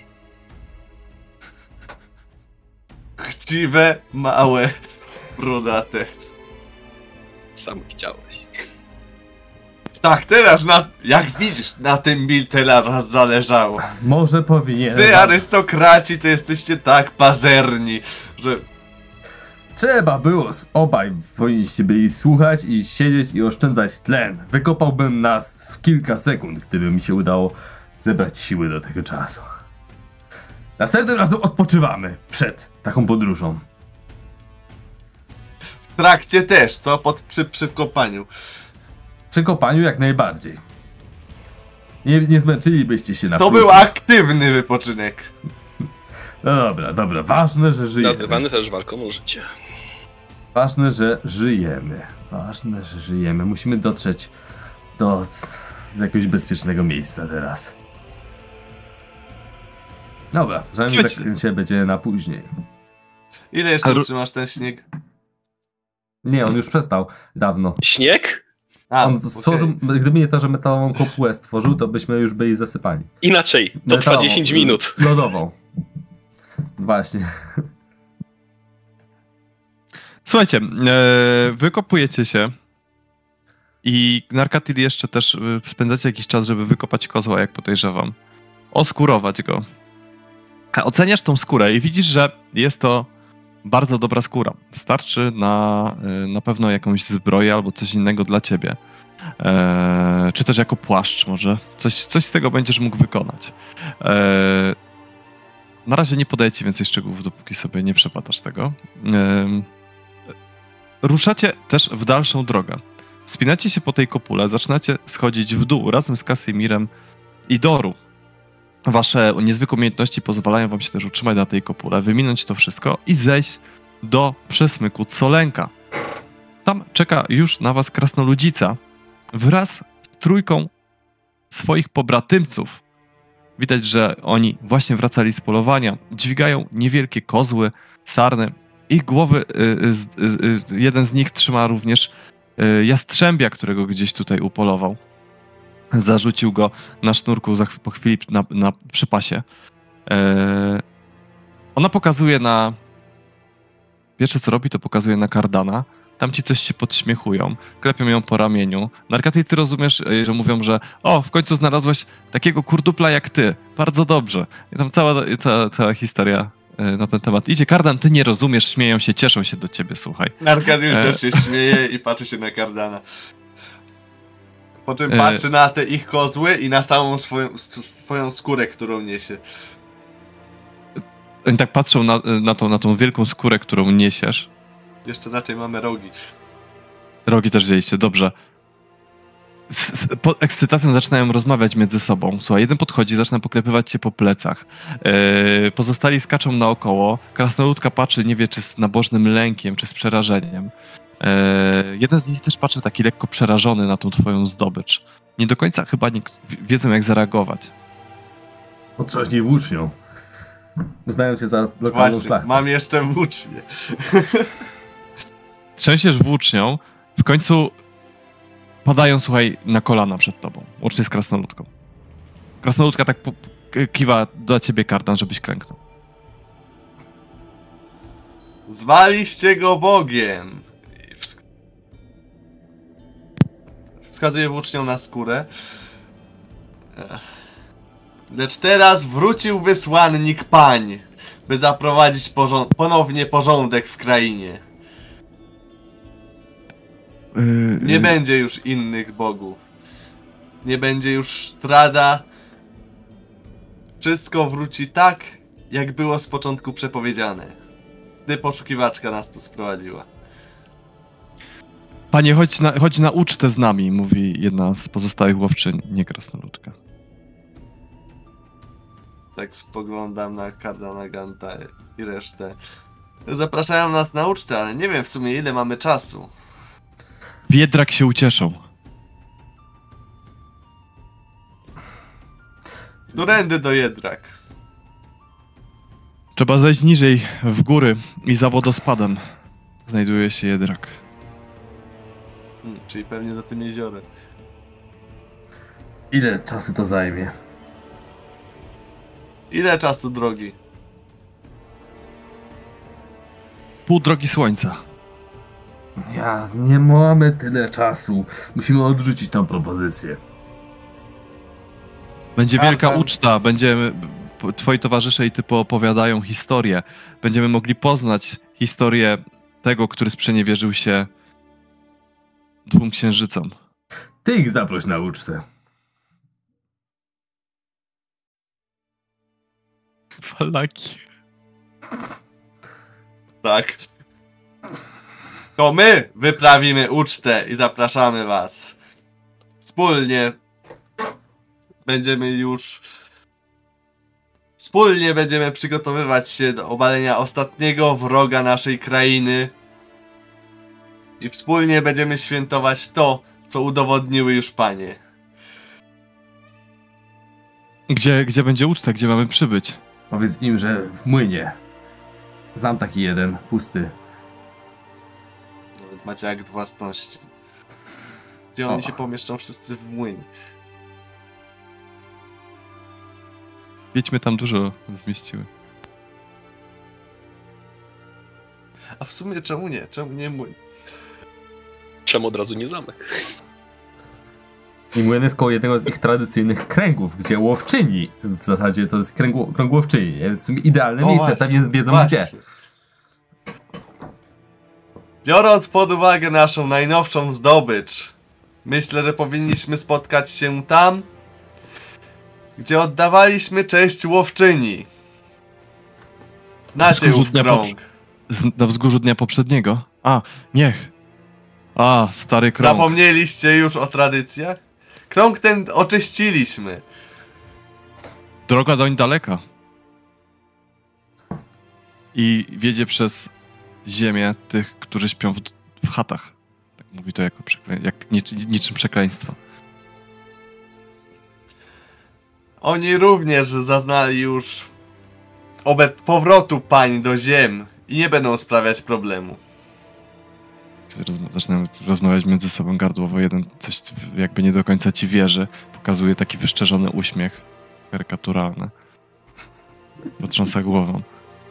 Chciwe, małe, brodate. Sam chciałeś. Tak, teraz jak widzisz, na tym Miltela raz zależało. Może powinien. Wy arystokraci to jesteście tak pazerni, że... Trzeba było, obaj powinniście byli słuchać i siedzieć i oszczędzać tlen. Wykopałbym nas w kilka sekund, gdyby mi się udało zebrać siły do tego czasu. Następnym razem odpoczywamy przed taką podróżą. W trakcie też, co? Przy kopaniu. Przy kopaniu jak najbardziej. Nie zmęczylibyście się na To próżno. był aktywny wypoczynek. No dobra, ważne, że żyjemy. Nazywany też walką o życie. Ważne, że żyjemy. Ważne, że żyjemy. Musimy dotrzeć do jakiegoś bezpiecznego miejsca teraz. Dobra, przynajmniej zakręcie będzie na później. Ile jeszcze trzymasz ten śnieg? Nie, on już przestał dawno. Śnieg? On stworzył, gdyby nie to, że metalową kopułę stworzył, to byśmy już byli zasypani. Inaczej, to trwa 10 minut. Lodową. Właśnie. Słuchajcie, wykopujecie się i Narkatil jeszcze też spędzacie jakiś czas, żeby wykopać kozła, jak podejrzewam. Oskurować go. Oceniasz tą skórę i widzisz, że jest to bardzo dobra skóra. Starczy na pewno jakąś zbroję albo coś innego dla ciebie. Czy też jako płaszcz może. Coś z tego będziesz mógł wykonać. Na razie nie podaję ci więcej szczegółów, dopóki sobie nie przepadasz tego. Ruszacie też w dalszą drogę. Spinacie się po tej kopule, zaczynacie schodzić w dół razem z Kasimirem i Doru. Wasze niezwykłe umiejętności pozwalają wam się też utrzymać na tej kopule, wyminąć to wszystko i zejść do przesmyku Colenka. Tam czeka już na was krasnoludzica wraz z trójką swoich pobratymców. Widać, że oni właśnie wracali z polowania. Dźwigają niewielkie kozły, sarny. Ich głowy, jeden z nich trzyma również jastrzębia, którego gdzieś tutaj upolował. Zarzucił go na sznurku po chwili przy pasie. Ona pokazuje na... Pierwsze co robi, to pokazuje na Kardana. Tam ci coś się podśmiechują. Klepią ją po ramieniu. Narkaty, ty rozumiesz, że mówią, że w końcu znalazłeś takiego kurdupla jak ty. Bardzo dobrze. I tam cała historia na ten temat idzie. Kardan, ty nie rozumiesz, śmieją się, cieszą się do ciebie, słuchaj. Narkatil też się śmieje i patrzy się na Kardana. Po czym patrzy na te ich kozły i na samą swoją skórę, którą niesie. Oni tak patrzą na tą wielką skórę, którą niesiesz. Jeszcze raczej mamy rogi. Rogi też wzięliście, dobrze. Pod ekscytacją zaczynają rozmawiać między sobą. Słuchaj, jeden podchodzi, zaczyna poklepywać cię po plecach. Pozostali skaczą naokoło. Krasnoludka patrzy, nie wie, czy z nabożnym lękiem, czy z przerażeniem. Jeden z nich też patrzy taki lekko przerażony na tą twoją zdobycz. Nie do końca chyba nie wiedzą, jak zareagować. Potrząśnij włócznią. Znają cię za lokalną szlachtę. Mam jeszcze włócznie. Trzęsiesz włócznią, w końcu padają, słuchaj, na kolana przed tobą, łącznie z krasnoludką. Krasnoludka tak kiwa do ciebie, Kardan, żebyś klęknął. Zwaliście go Bogiem. Wskazuje włócznią na skórę. Lecz teraz wrócił wysłannik pań, by zaprowadzić ponownie porządek w krainie. Nie będzie już innych bogów. Nie będzie już Strada. Wszystko wróci tak, jak było z początku przepowiedziane, gdy poszukiwaczka nas tu sprowadziła. Panie, chodź na ucztę z nami, mówi jedna z pozostałych łowczyń, nie krasnoludka. Tak spoglądam na Kardana Ganta i resztę. Zapraszają nas na ucztę, ale nie wiem w sumie ile mamy czasu. W Jedrak się ucieszą. Którędy do Jedrak? Trzeba zejść niżej, w góry i za wodospadem znajduje się Jedrak. Czyli pewnie za tym jeziorem. Ile czasu to zajmie? Ile czasu drogi? Pół drogi słońca. Ja, nie mamy tyle czasu. Musimy odrzucić tą propozycję. Będzie wielka Kardan. uczta, twoi towarzysze i ty poopowiadają historię. Będziemy mogli poznać historię tego, który sprzeniewierzył się 2 księżycom. Ty ich zaproś na ucztę. Falaki. Tak. To my wyprawimy ucztę i zapraszamy was. Wspólnie będziemy przygotowywać się do obalenia ostatniego wroga naszej krainy. I wspólnie będziemy świętować to, co udowodniły już panie. Gdzie będzie uczta? Gdzie mamy przybyć? Powiedz im, że w młynie. Znam taki jeden, pusty. Nawet macie akt własności. Gdzie oni się pomieszczą wszyscy w młynie. Wiedźmy tam dużo zmieściły. A w sumie czemu nie? Czemu nie młyn? Czemu od razu nie zamek? I młyn jest koło jednego z ich tradycyjnych kręgów, gdzie łowczyni, w zasadzie to jest krąg łowczyni, jest w sumie idealne miejsce, właśnie, pewnie wiedzą właśnie. gdzie. Biorąc pod uwagę naszą najnowszą zdobycz, myślę, że powinniśmy spotkać się tam, gdzie oddawaliśmy cześć łowczyni. Znacie Wzgórzu ów dnia krąg. Na wzgórzu dnia poprzedniego? A, niech. A, stary krąg. Zapomnieliście już o tradycjach? Krąg ten oczyściliśmy. Droga doń daleka. I wiedzie przez ziemię tych, którzy śpią w chatach. Tak mówi to jako niczym przekleństwo. Oni również zaznali już powrotu pań do ziem i nie będą sprawiać problemu. Zaczynamy rozmawiać między sobą gardłowo. Jeden coś jakby nie do końca ci wierzy. Pokazuje taki wyszczerzony uśmiech. Karykaturalny. Potrząsa głową.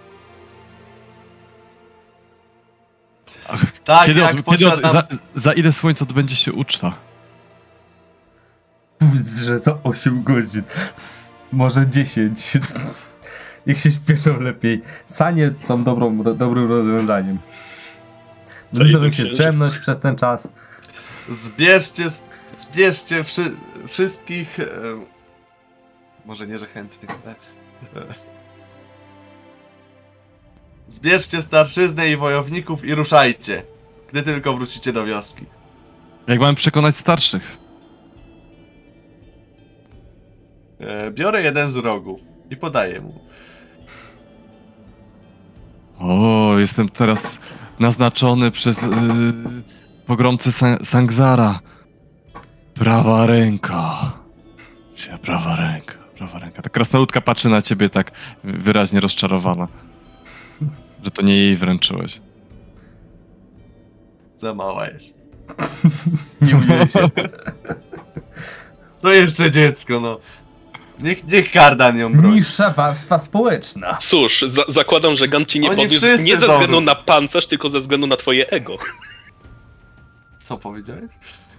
Ach, Tak, jak posiadam... za ile słońca odbędzie się uczta? Powiedz, że za 8 godzin. Może 10. Niech się śpieszą lepiej. Saniec są dobrym rozwiązaniem. Zdążę się strzemnąć przez ten czas. Zbierzcie wszystkich... może nie, że chętnych. Zbierzcie starszyznę i wojowników i ruszajcie, gdy tylko wrócicie do wioski. Jak mamy przekonać starszych? Biorę jeden z rogów i podaję mu. O, jestem teraz naznaczony przez pogromcę Sangzara. Prawa ręka. Prawa ręka, prawa ręka. Ta krasnoludka patrzy na ciebie tak wyraźnie rozczarowana. Że to nie jej wręczyłeś. Za mała jest. Nie umieli się. To jeszcze dziecko, no. Niech Kardan ją broni. Niższa warstwa społeczna. Cóż, zakładam, że Gan ci nie Oni podniósł wszyscy nie ze są. względu na pancerz, tylko ze względu na twoje ego. Co powiedziałeś?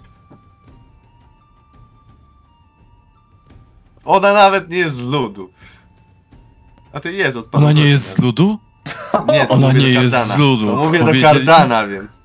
Ona nawet nie jest z ludu. A to jest od Ona nie jest z ludu? Nie, to Ona mówię nie do jest Kardana. z ludu. To mówię do Powiedzieli- Kardana, więc.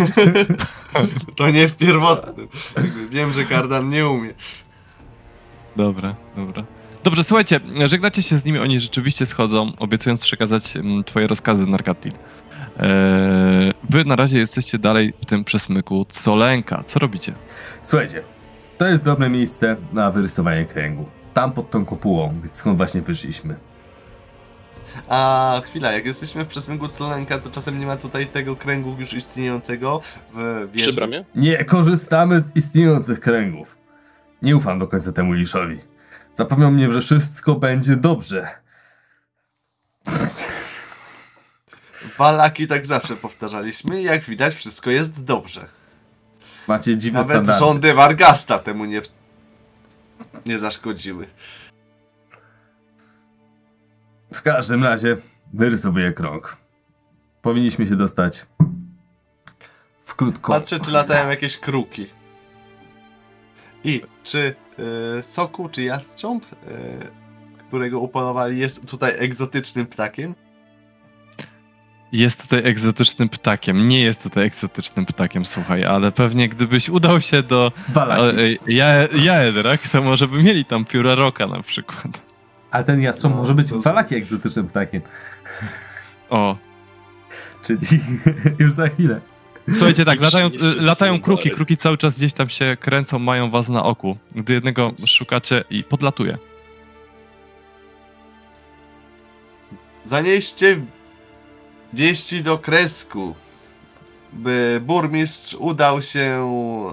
To nie w pierwotnym. Jakby wiem, że Kardan nie umie. Dobra, dobra. Dobrze, słuchajcie, żegnacie się z nimi, oni rzeczywiście schodzą, obiecując przekazać twoje rozkazy, Narkatil. Wy na razie jesteście dalej w tym przesmyku Colenka. Co robicie? Słuchajcie, to jest dobre miejsce na wyrysowanie kręgu. Tam pod tą kopułą, skąd właśnie wyszliśmy. A chwila, jak jesteśmy w przesmyku Colenka, to czasem nie ma tutaj tego kręgu już istniejącego w wieży. Przy bramie? Nie korzystamy z istniejących kręgów. Nie ufam do końca temu Liszowi. Zapewniał mnie, że wszystko będzie dobrze. Walaki tak zawsze powtarzaliśmy i jak widać wszystko jest dobrze. Macie dziwne Nawet standardy. rządy Vargasta temu nie zaszkodziły. W każdym razie wyrysowuję krąg. Powinniśmy się dostać w krótko. Patrzę, czy latają jakieś kruki. I czy soku, czy jastrząb, którego upolowali, jest tutaj egzotycznym ptakiem? Jest tutaj egzotycznym ptakiem. Nie jest tutaj egzotycznym ptakiem, słuchaj, ale pewnie gdybyś udał się do Valaki. Jaedrak, to może by mieli tam pióra roka na przykład. Ale ten jastrząb No, może być to- Valaki egzotycznym ptakiem. O. Czyli już za chwilę. Słuchajcie, tak, Jeszcze latają są kruki. dalej. Kruki cały czas gdzieś tam się kręcą, mają was na oku. Gdy jednego szukacie i podlatuje. Zanieście wieści do Kresku, by burmistrz udał się...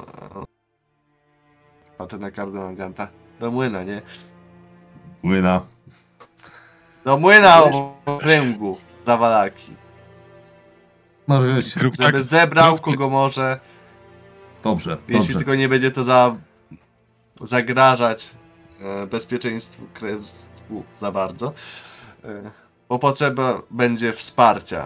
Patrzę na kardynała Ganta. Do młyna, nie? Młyna. Do młyna o okręgu za Valaki. Może być. Kruk, tak, Żeby zebrał kruk- kogo może, Dobrze, jeśli dobrze. tylko nie będzie to zagrażać bezpieczeństwu Kresku za bardzo. Bo potrzeba będzie wsparcia.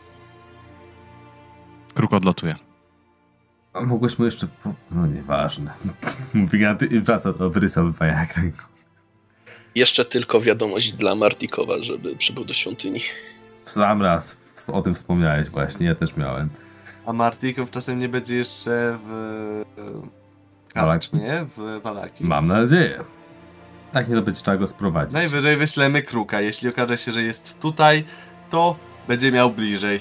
Kruk odlatuje. A mogłeś mu jeszcze... No nieważne. Mówi Gant i wraca do wyrysowywania jak tego. Jeszcze tylko wiadomość dla Martikowa, żeby przybył do świątyni. W sam raz o tym wspomniałeś właśnie, ja też miałem. A Martikow czasem nie będzie jeszcze w Valaki? karczmie, w Valaki. Mam nadzieję. Tak nie to być, trzeba go sprowadzić. Najwyżej wyślemy kruka. Jeśli okaże się, że jest tutaj, to będzie miał bliżej.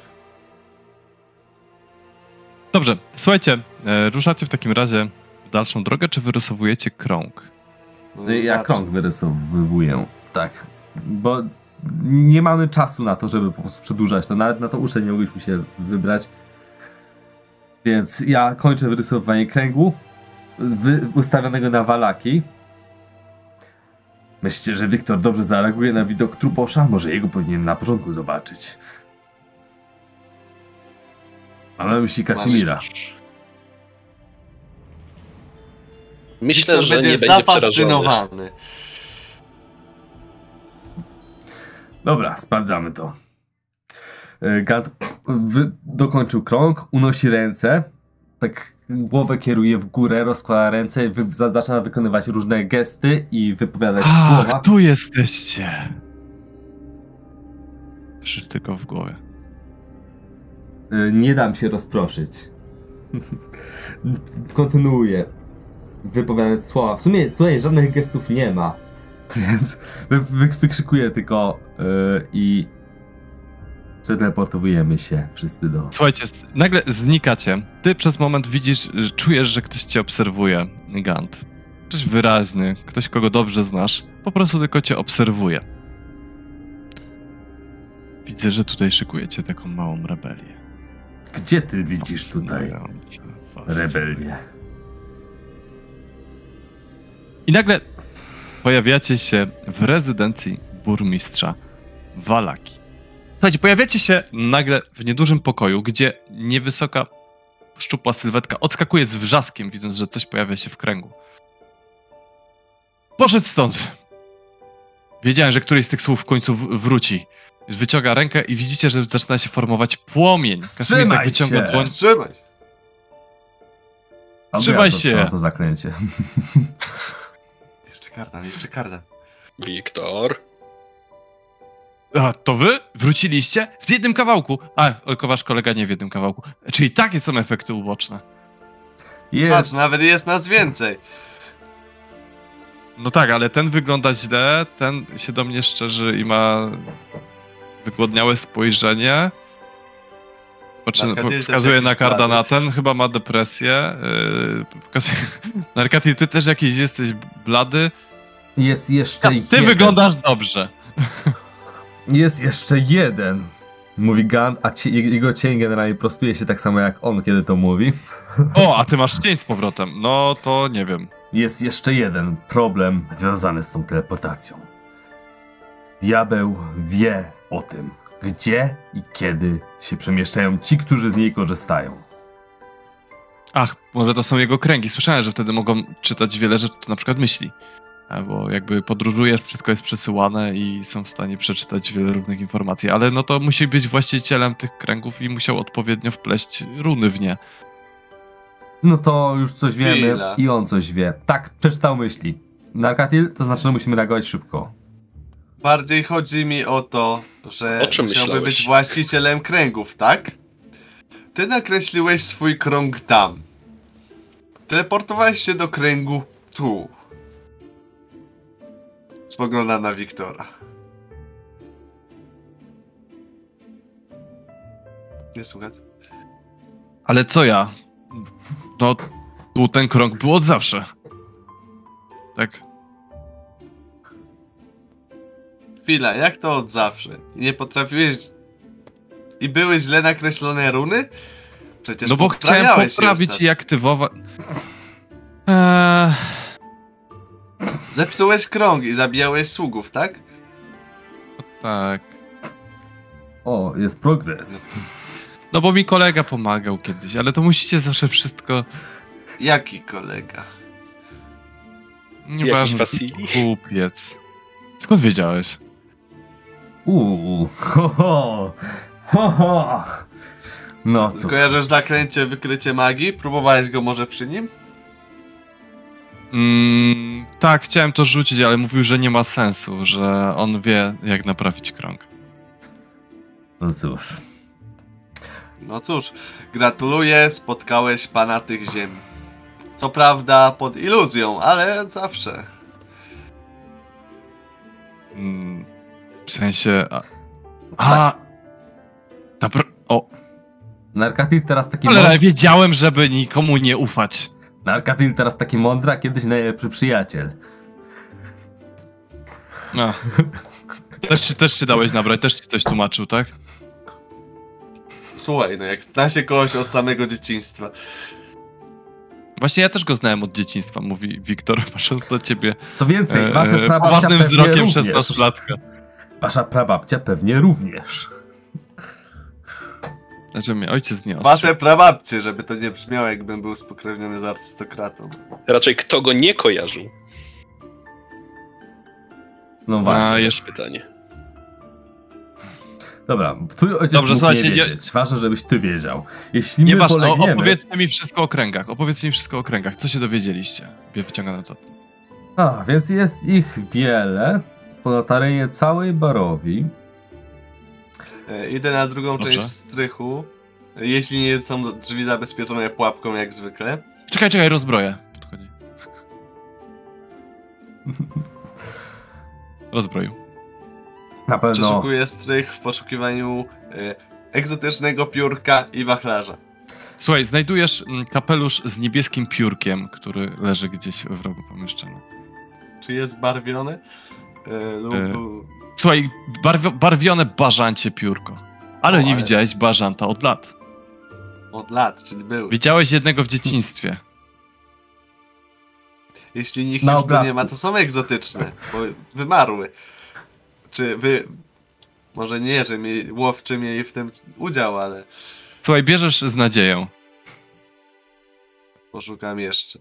Dobrze, słuchajcie, ruszacie w takim razie w dalszą drogę, czy wyrysowujecie krąg? No, Ja zacznij. krąg wyrysowuję. Tak. Bo nie mamy czasu na to, żeby po prostu przedłużać to. Nawet na to uczeń nie mogliśmy się wybrać. Więc ja kończę wyrysowywanie kręgu ustawionego na Valaki. Myślicie, że Wiktor dobrze zareaguje na widok truposza? Może jego powinien na początku zobaczyć. Mam na myśli Kasimira. Myślę, Wiktor że nie będzie przerażony. zafascynowany. Dobra, sprawdzamy to. Gant dokończył krąg, unosi ręce, tak głowę kieruje w górę, rozkłada ręce, zaczyna wykonywać różne gesty i wypowiadać słowa. Ach, tu jesteście! Przecież tylko w głowie. Nie dam się rozproszyć. Kontynuuję wypowiadać słowa. W sumie tutaj żadnych gestów nie ma. Więc wykrzykuję tylko i przeteleportowujemy się wszyscy do... Słuchajcie, nagle znikacie. Ty przez moment widzisz, czujesz, że ktoś cię obserwuje, Gant. Ktoś wyraźny, ktoś, kogo dobrze znasz, po prostu tylko cię obserwuje. Widzę, że tutaj szykujecie taką małą rebelię. Gdzie ty widzisz tutaj rebelię? I nagle pojawiacie się w rezydencji burmistrza Valaki. Słuchajcie, pojawiacie się nagle w niedużym pokoju, gdzie niewysoka, szczupła sylwetka odskakuje z wrzaskiem, widząc, że coś pojawia się w kręgu. Poszedł stąd! Wiedziałem, że któryś z tych słów w końcu wróci. Wyciąga rękę i widzicie, że zaczyna się formować płomień. Kasimir tak wyciąga się! dłoń. Wstrzymaj się. Wstrzymaj się! Trzeba to zaklęcie. Jeszcze kardan, jeszcze kardan. Wiktor. A, to wy? Wróciliście? W jednym kawałku? A, wasz kolega nie w jednym kawałku. Czyli takie są efekty uboczne. Patrz, Jest! nawet jest nas więcej. No tak, ale ten wygląda źle, ten się do mnie szczerzy i ma wygłodniałe spojrzenie. Wskazuje na Kardana, ten chyba ma depresję. Narkaty, ty też jakiś jesteś blady. Jest jeszcze Ty jeden. wyglądasz dobrze. Jest jeszcze jeden. Mówi Gant, a jego cień generalnie prostuje się tak samo jak on, kiedy to mówi. O, a ty masz cień z powrotem. No to nie wiem. Jest jeszcze jeden problem związany z tą teleportacją. Diabeł wie o tym, gdzie i kiedy się przemieszczają ci, którzy z niej korzystają. Ach, może to są jego kręgi. Słyszałem, że wtedy mogą czytać wiele rzeczy, na przykład myśli. Bo jakby podróżujesz, wszystko jest przesyłane i są w stanie przeczytać wiele różnych informacji. Ale no to musi być właścicielem tych kręgów i musiał odpowiednio wpleść runy w nie. No to już coś wiemy Chwila. i on coś wie. Tak, przeczytał myśli. Narkatil, to znaczy, że musimy reagować szybko. Bardziej chodzi mi o to, że O czym musiałby myślałeś? być właścicielem kręgów, tak? Ty nakreśliłeś swój krąg tam. Teleportowałeś się do kręgu tu. Spogląda na Wiktora. Nie słuchaj. Ale co ja? No, tu ten krąg był od zawsze. Tak? Chwila, jak to od zawsze? Nie potrafiłeś... I były źle nakreślone runy? Przecież No bo chciałem poprawiałeś je poprawić ostatnio. i aktywować... Zepsułeś krąg i zabijałeś sługów, tak? Tak. O, jest progres. No bo mi kolega pomagał kiedyś, ale to musicie zawsze wszystko... Jaki kolega? Jakiś Nieważne, Wasili? kupiec. Skąd wiedziałeś? Ho, ho, ho, ho. No cóż. Kojarzysz zaklęcie wykrycie magii? Próbowałeś go może przy nim? Tak, chciałem to rzucić, ale mówił, że nie ma sensu, że on wie, jak naprawić krąg. No cóż. No cóż, gratuluję, spotkałeś pana tych ziem. Co prawda pod iluzją, ale zawsze. W sensie... O, Narkatil teraz taki ale mądry. wiedziałem, żeby nikomu nie ufać. Narkatil teraz taki mądry, a kiedyś najlepszy przyjaciel. No. Też się dałeś nabrać, też ci coś tłumaczył, tak? Słuchaj, no jak zna się kogoś od samego dzieciństwa. Właśnie ja też go znałem od dzieciństwa, mówi Wiktor, patrząc na ciebie Co więcej, wasza prababcia poważnym pewnie wzrokiem również. 16-latka. Wasza prababcia pewnie również. Znaczy mnie ojciec nie ostrzegł. Wasze prababcie, żeby to nie brzmiało, jakbym był spokrewniony z arystokratą. Raczej kto go nie kojarzył? No właśnie. jeszcze Pytanie. Dobra, twój ojciec Dobrze, mógł słuchajcie, nie nie- wiedzieć. Ważne, żebyś ty wiedział. Jeśli my Nieważne, polegniemy... opowiedzcie mi wszystko o kręgach. Opowiedzcie mi wszystko o kręgach. Co się dowiedzieliście? Wyciągam to. A, więc jest ich wiele. Po terenie całej Barowi. Idę na drugą Dobrze. część strychu. Jeśli nie są drzwi zabezpieczone pułapką jak zwykle. Czekaj, rozbroję. Podchodzi. Rozbroił. Na pewno. Przeszukuję strych w poszukiwaniu egzotycznego piórka i wachlarza. Słuchaj, znajdujesz kapelusz z niebieskim piórkiem, który leży gdzieś w rogu pomieszczenia. Czy jest barwiony? Lub... Słuchaj, barwione bażancie piórko. Ale nie ale- widziałeś bażanta od lat. Od lat, czyli był. Widziałeś jednego w dzieciństwie. Jeśli nikt Na już tu nie obrazku. ma, to są egzotyczne, bo wymarły. Czy wy... Może nie, że łowczy mieli w tym udział, ale Słuchaj, bierzesz z nadzieją. poszukam jeszcze.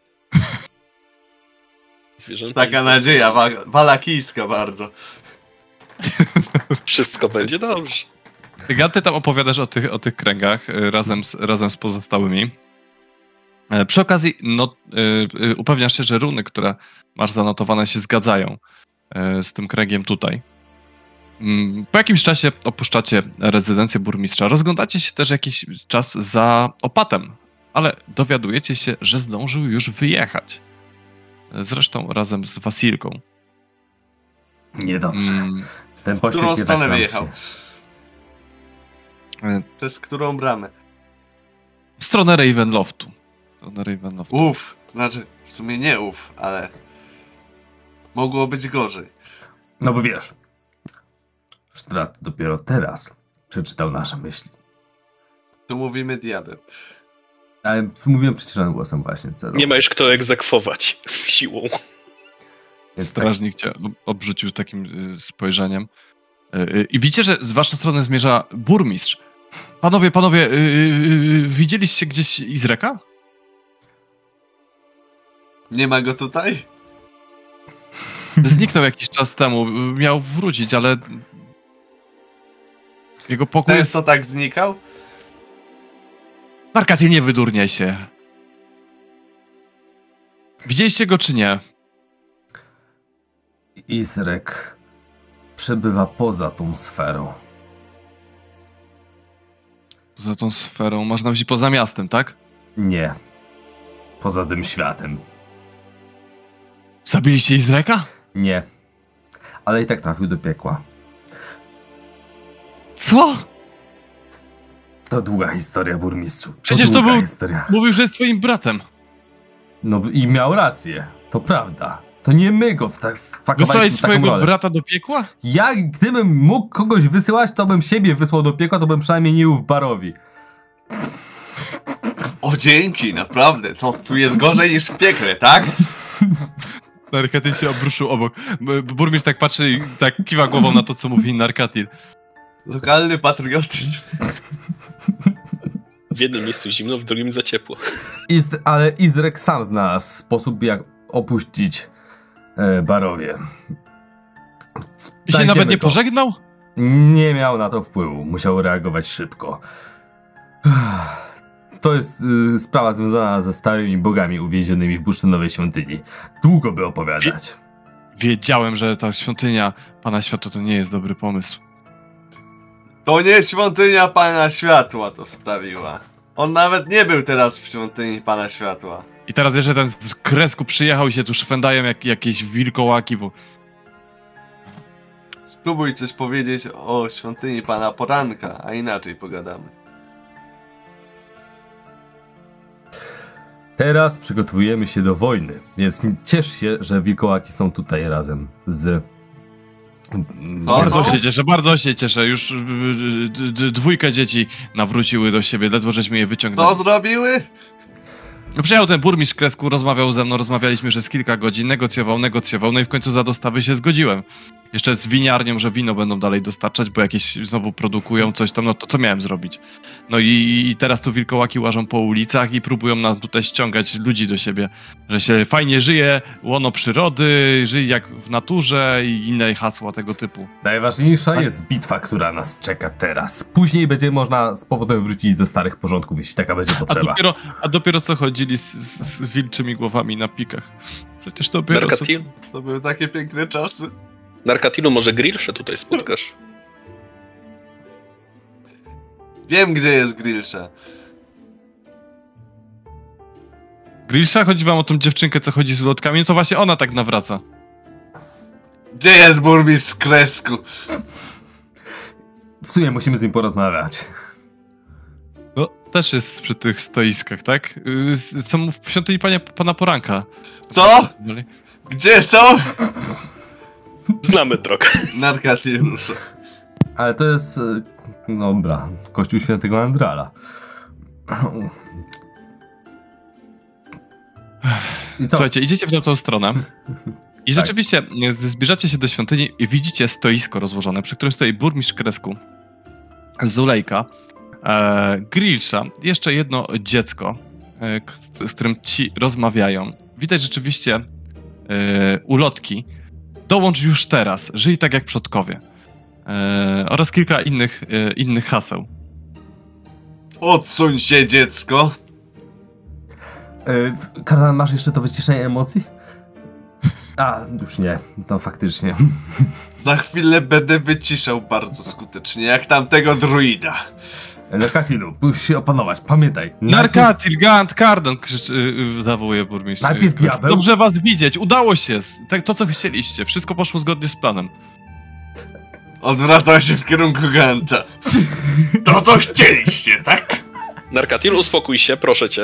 Zwierzęta. Taka nadzieja, walakijska bardzo. Wszystko będzie dobrze. Ty tam opowiadasz o tych kręgach razem z pozostałymi. Przy okazji upewniasz się, że runy, które masz zanotowane, się zgadzają z tym kręgiem tutaj. Po jakimś czasie opuszczacie rezydencję burmistrza. Rozglądacie się też jakiś czas za opatem, ale dowiadujecie się, że zdążył już wyjechać. Zresztą razem z Wasilką. Niedobrze. Ten W którą pośpiech jednak stronę nam wyjechał? się... Przez którą bramę? W stronę Ravenloftu. Uf, znaczy w sumie nie uf, ale mogło być gorzej. No bo wiesz, Sztrat dopiero teraz przeczytał nasze myśli. Tu mówimy diabeł. Ale mówiłem przyciszonym głosem właśnie. Celo. Nie ma już kto egzekwować siłą. Więc tak, Strażnik cię obrzucił takim spojrzeniem. I widzicie, że z waszej strony zmierza burmistrz. Panowie, widzieliście gdzieś Izreka? Nie ma go tutaj? Zniknął jakiś czas temu. Miał wrócić, ale... Jego pokój jest... Często tak znikał? Narkatil, nie wydurniaj się. Widzieliście go czy nie? Izrek przebywa poza tą sferą. Poza tą sferą. Masz na myśli poza miastem, tak? Nie. Poza tym światem. Zabiliście Izreka? Nie. Ale i tak trafił do piekła. Co? To długa historia, burmistrzu. Przecież to długa był... historia. Mówił, że jest twoim bratem. No i miał rację. To prawda. To nie my go wpakowaliśmy Wysłałeś w taką swojego rolę. brata do piekła? Ja, gdybym mógł kogoś wysyłać, to bym siebie wysłał do piekła, to bym przynajmniej nie był w Barowi. O, dzięki, naprawdę. To tu jest gorzej niż w piekle, tak? Narkatil się obruszył obok. Burmistrz tak patrzy i tak kiwa głową na to, co mówi Narkatil. Lokalny patriotyzm. W jednym miejscu zimno, w drugim za ciepło. Ale Izrek sam znalazł sposób, jak opuścić Barowie. I się nawet nie go. pożegnał? Nie miał na to wpływu. Musiał reagować szybko. To jest sprawa związana ze starymi bogami uwięzionymi w bursztynowej świątyni. Długo by opowiadać. Wiedziałem, że ta świątynia Pana Światła to nie jest dobry pomysł. To nie świątynia Pana Światła to sprawiła. On nawet nie był teraz w świątyni Pana Światła. I teraz jeszcze ten z Kresku przyjechał i się tu szwędają jakieś wilkołaki, bo... Spróbuj coś powiedzieć o świątyni Pana Poranka, a inaczej pogadamy. Teraz przygotowujemy się do wojny, więc ciesz się, że wilkołaki są tutaj razem z... Bardzo się cieszę. Już dwójkę dzieci nawróciły do siebie, ledwo żeśmy je wyciągnęli. Co zrobiły? No przyjechał ten burmistrz Kresku, rozmawiał ze mną, rozmawialiśmy przez kilka godzin, negocjował, no i w końcu za dostawy się zgodziłem. Jeszcze z winiarnią, że wino będą dalej dostarczać, bo jakieś znowu produkują coś tam, no to co miałem zrobić? No i teraz tu wilkołaki łażą po ulicach i próbują nas tutaj ściągać ludzi do siebie, że się fajnie żyje, łono przyrody, żyje jak w naturze i inne hasła tego typu. Najważniejsza jest bitwa, która nas czeka teraz. Później będzie można z powrotem wrócić do starych porządków, jeśli taka będzie potrzeba. A dopiero co chodzili z wilczymi głowami na pikach. Przecież to dopiero Narkatil? To były takie piękne czasy. Narkatilu, może Grillsze tutaj spotkasz? Wiem, gdzie jest Grillsza. Grillsza, chodzi wam o tą dziewczynkę, co chodzi z ulotkami, no to właśnie ona tak nawraca. Gdzie jest burmistrz Kresku? W sumie musimy z nim porozmawiać. No, też jest przy tych stoiskach, tak? Są w świątyni pana Poranka. Co? Gdzie są? Znamy drogę. Narkatil. Ale to jest... Dobra, kościół świętego Andrala. I co? Słuchajcie, idziecie w tą stronę i Tak. rzeczywiście zbliżacie się do świątyni i widzicie stoisko rozłożone, przy którym stoi burmistrz Kresku, Zulejka, Grillsza, jeszcze jedno dziecko, z którym ci rozmawiają. Widać rzeczywiście ulotki. Dołącz już teraz, żyj tak jak przodkowie. Oraz kilka innych haseł. Odsuń się, dziecko. Karlan, masz jeszcze to wyciszenie emocji? A, już nie. No faktycznie. Za chwilę będę wyciszał bardzo skutecznie, jak tamtego druida. Narkatilu, musisz się opanować, pamiętaj. Narkatil, Gant, Kardan, zawołuje burmistrz. Najpierw diabeł. Dobrze was widzieć, udało się. To, co chcieliście. Wszystko poszło zgodnie z planem. Odwracał się w kierunku Ganta. To, co chcieliście, tak? Narkatil, uspokój się, proszę cię.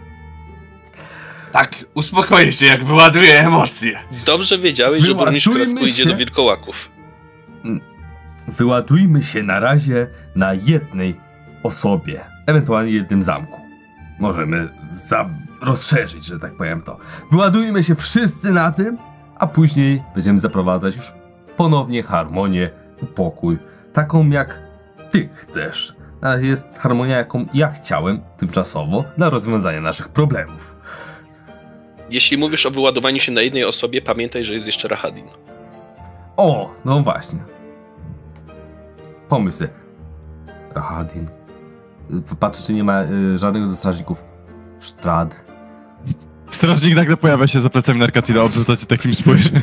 Tak, uspokoję się, jak wyładuję emocje. Dobrze wiedziałeś, że burmistrz Wyładujmy Kresku idzie się. do wilkołaków. Wyładujmy się na razie na jednej osobie, ewentualnie jednym zamku. Możemy rozszerzyć, że tak powiem to. Wyładujmy się wszyscy na tym, a później będziemy zaprowadzać już ponownie harmonię, pokój, taką jak ty chcesz. Na razie jest harmonia, jaką ja chciałem tymczasowo dla rozwiązania naszych problemów. Jeśli mówisz o wyładowaniu się na jednej osobie, pamiętaj, że jest jeszcze Rahadin. O, no właśnie. Pomyśl sobie. Rahadin. Patrzę, czy nie ma żadnego ze strażników. Strad. Strażnik nagle pojawia się za plecami Narkatila, obrzuca cię takim spojrzeniem.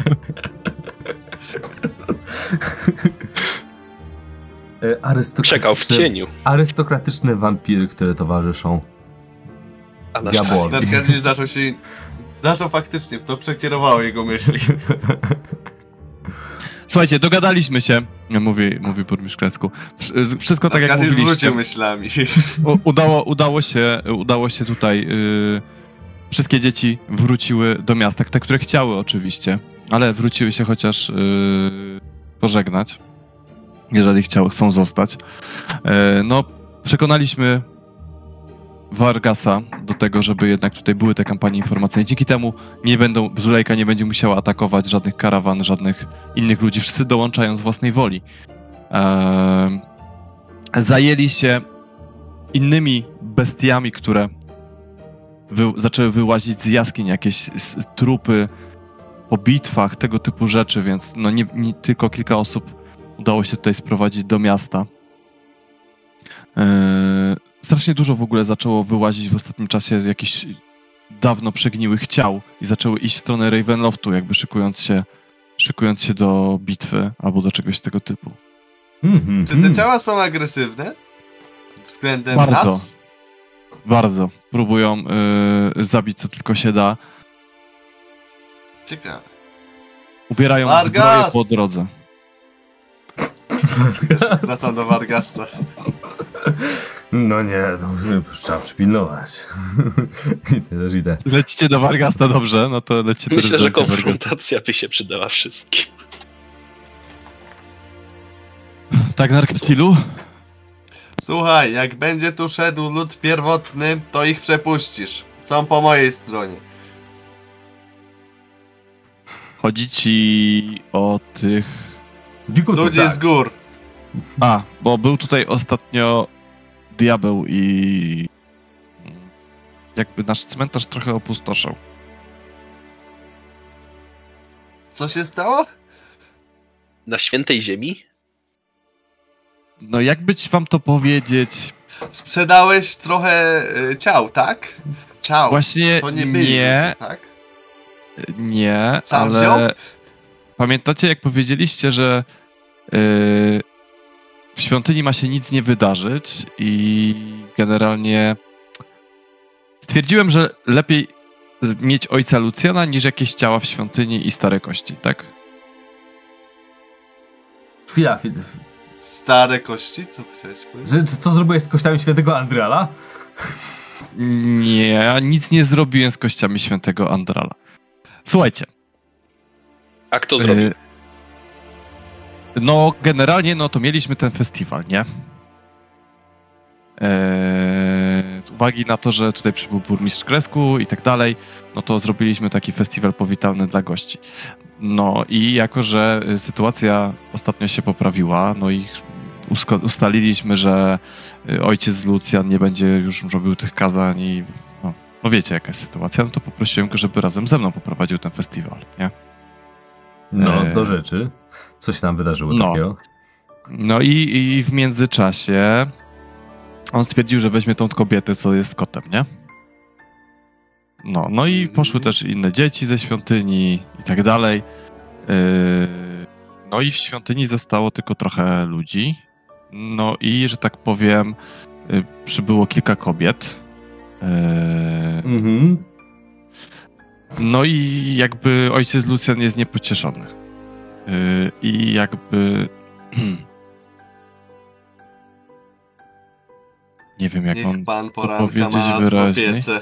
Czekał w cieniu. Arystokratyczne wampiry, które towarzyszą A na diabłowi. Narkatil zaczął faktycznie, to przekierowało jego myśli. Słuchajcie, dogadaliśmy się, mówi burmistrz Kresku. Wszystko tak jak Narkatil mówiliście. wrócił myślami. Udało się tutaj. Wszystkie dzieci wróciły do miasta, te, które chciały oczywiście, ale wróciły się chociaż pożegnać, jeżeli chcą zostać. No, przekonaliśmy Vargasa do tego, żeby jednak tutaj były te kampanie informacyjne. Dzięki temu Zulejka nie będzie musiała atakować żadnych karawan, żadnych innych ludzi. Wszyscy dołączają z własnej woli. Zajęli się innymi bestiami, które zaczęły wyłazić z jaskiń, jakieś trupy po bitwach, tego typu rzeczy, więc no nie tylko kilka osób udało się tutaj sprowadzić do miasta. Strasznie dużo w ogóle zaczęło wyłazić w ostatnim czasie jakichś dawno przegniłych ciał i zaczęły iść w stronę Ravenloftu, jakby szykując się do bitwy albo do czegoś tego typu. Czy te ciała są agresywne? Względem Bardzo. nas? Bardzo. Próbują zabić co tylko się da. Ciekawe. Ubierają Vargas! zbroję po drodze. Wracam do Vargasta. No nie, no, trzeba przypilnować. Też idę. Lecicie do Vargasta, dobrze? No to lecicie Myślę, do że Vargasta. konfrontacja by się przydała wszystkim. Tak, Narkatilu? Słuchaj, jak będzie tu szedł lud pierwotny, to ich przepuścisz. Są po mojej stronie. Chodzi ci o tych... Dzikusów, Ludzie tak. z gór. A, bo był tutaj ostatnio diabeł i... jakby nasz cmentarz trochę opustoszał. Co się stało? Na świętej ziemi? No jakby ci wam to powiedzieć... Sprzedałeś trochę ciał, tak? Ciał. Właśnie To nie byli nie, ludzie, tak? nie, Sam ale... wziął? Pamiętacie, jak powiedzieliście, że w świątyni ma się nic nie wydarzyć i generalnie stwierdziłem, że lepiej mieć ojca Lucjana niż jakieś ciała w świątyni i stare kości, tak? Chwila. Stare kości? Co chciałeś powiedzieć? Co zrobiłeś z kościami świętego Andreala? Nie, nic nie zrobiłem z kościami świętego Andrala. Słuchajcie. A kto zrobił? No, generalnie, no to mieliśmy ten festiwal, nie? Z uwagi na to, że tutaj przybył burmistrz Kresku i tak dalej, no to zrobiliśmy taki festiwal powitalny dla gości. No i jako, że sytuacja ostatnio się poprawiła, no i ustaliliśmy, że ojciec Lucjan nie będzie już robił tych kazań i no wiecie jaka jest sytuacja, no to poprosiłem go, żeby razem ze mną poprowadził ten festiwal, nie? No, do rzeczy. Coś tam wydarzyło takiego. No i w międzyczasie on stwierdził, że weźmie tą kobietę, co jest kotem, nie? No i poszły też inne dzieci ze świątyni i tak dalej. No i w świątyni zostało tylko trochę ludzi. No i, że tak powiem, przybyło kilka kobiet. No i jakby ojciec Lucjan jest niepocieszony. I jakby... Nie wiem, jak Niech pan to poranka powiedzieć ma wyraźnie. opiece.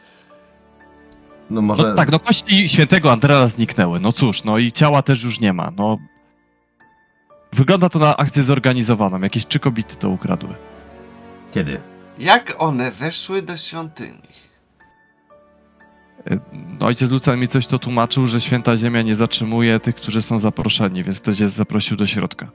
No może... No tak, no kości świętego Andrela zniknęły. No cóż, no i ciała też już nie ma. No wygląda to na akcję zorganizowaną. Jakieś 3 kobiety to ukradły. Kiedy? Jak one weszły do świątyni? Ojciec Lucjan mi coś to tłumaczył, że Święta Ziemia nie zatrzymuje tych, którzy są zaproszeni, więc ktoś je zaprosił do środka.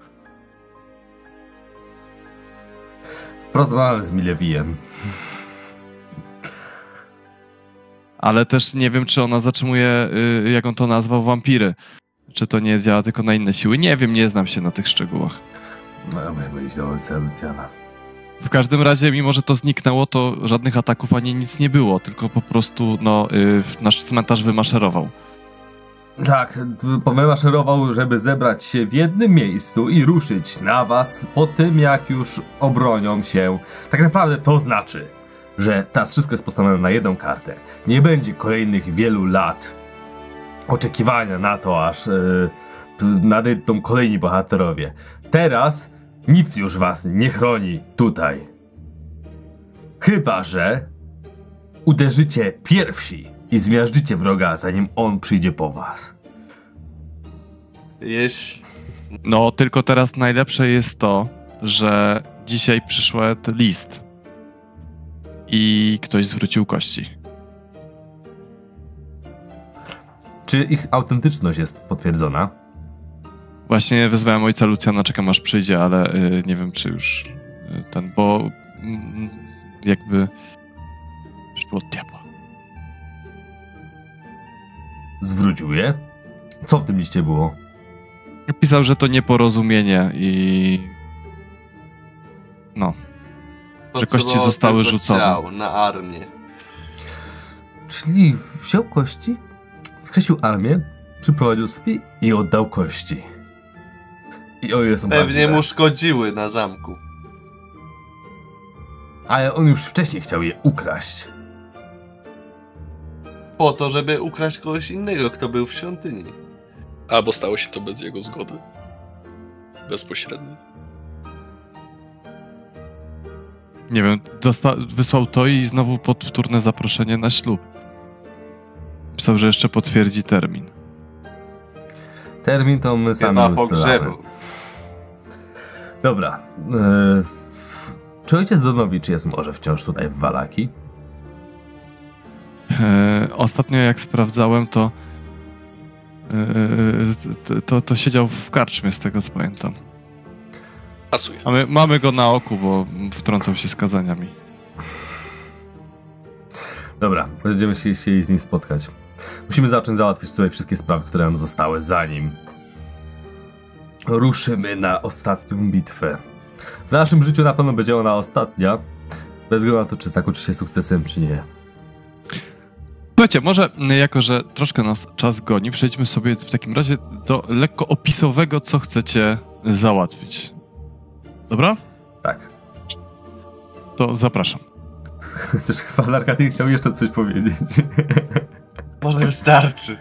Porozmawiałem z Milewijem. Ale też nie wiem, czy ona zatrzymuje, jak on to nazwał, wampiry. Czy to nie działa tylko na inne siły? Nie wiem, nie znam się na tych szczegółach. No, musimy iść do ojca Lucjana. W każdym razie, mimo że to zniknęło, to żadnych ataków ani nic nie było, tylko po prostu nasz cmentarz wymaszerował. Tak, wymaszerował, żeby zebrać się w jednym miejscu i ruszyć na was po tym, jak już obronią się. Tak naprawdę to znaczy, że teraz wszystko jest postawione na jedną kartę. Nie będzie kolejnych wielu lat oczekiwania na to, aż nadejdą kolejni bohaterowie. Teraz nic już was nie chroni tutaj. Chyba że uderzycie pierwsi i zmiażdżycie wroga, zanim on przyjdzie po was. Jeśli... No, tylko teraz najlepsze jest to, że dzisiaj przyszedł list i ktoś zwrócił kości. Czy ich autentyczność jest potwierdzona? Właśnie wezwałem ojca Lucjana, czekam aż przyjdzie, ale nie wiem, czy już bo jakby przyszło od diabła. Zwrócił je? Co w tym liście było? Pisał, że to nieporozumienie i że kości zostały rzucone. Ciał na armię. Czyli wziął kości, skreślił armię, przyprowadził sobie i oddał kości. I o ile są Pewnie prawdziwe. mu szkodziły na zamku. Ale on już wcześniej chciał je ukraść. Po to, żeby ukraść kogoś innego, kto był w świątyni. Albo stało się to bez jego zgody. Bezpośrednio. Nie wiem, wysłał to i znowu powtórne zaproszenie na ślub. Pisał, że jeszcze potwierdzi termin. Termin to my sami Chyba ustalamy. pogrzebu. Dobra. Czy ojciec Donowicz jest może wciąż tutaj w Vallaki? Ostatnio jak sprawdzałem, to siedział w karczmie, z tego co pamiętam. Pasuje. A mamy go na oku, bo wtrącał się z kazaniami. Dobra, będziemy się chcieli z nim spotkać. Musimy zacząć załatwić tutaj wszystkie sprawy, które nam zostały, zanim ruszymy na ostatnią bitwę. W naszym życiu na pewno będzie ona ostatnia, bez względu na to, czy zakończy się sukcesem, czy nie. Słuchajcie, może jako, że troszkę nas czas goni, przejdźmy sobie w takim razie do lekko opisowego, co chcecie załatwić. Dobra? Tak. To zapraszam. Chociaż chyba Arkady chciał jeszcze coś powiedzieć. Może wystarczy.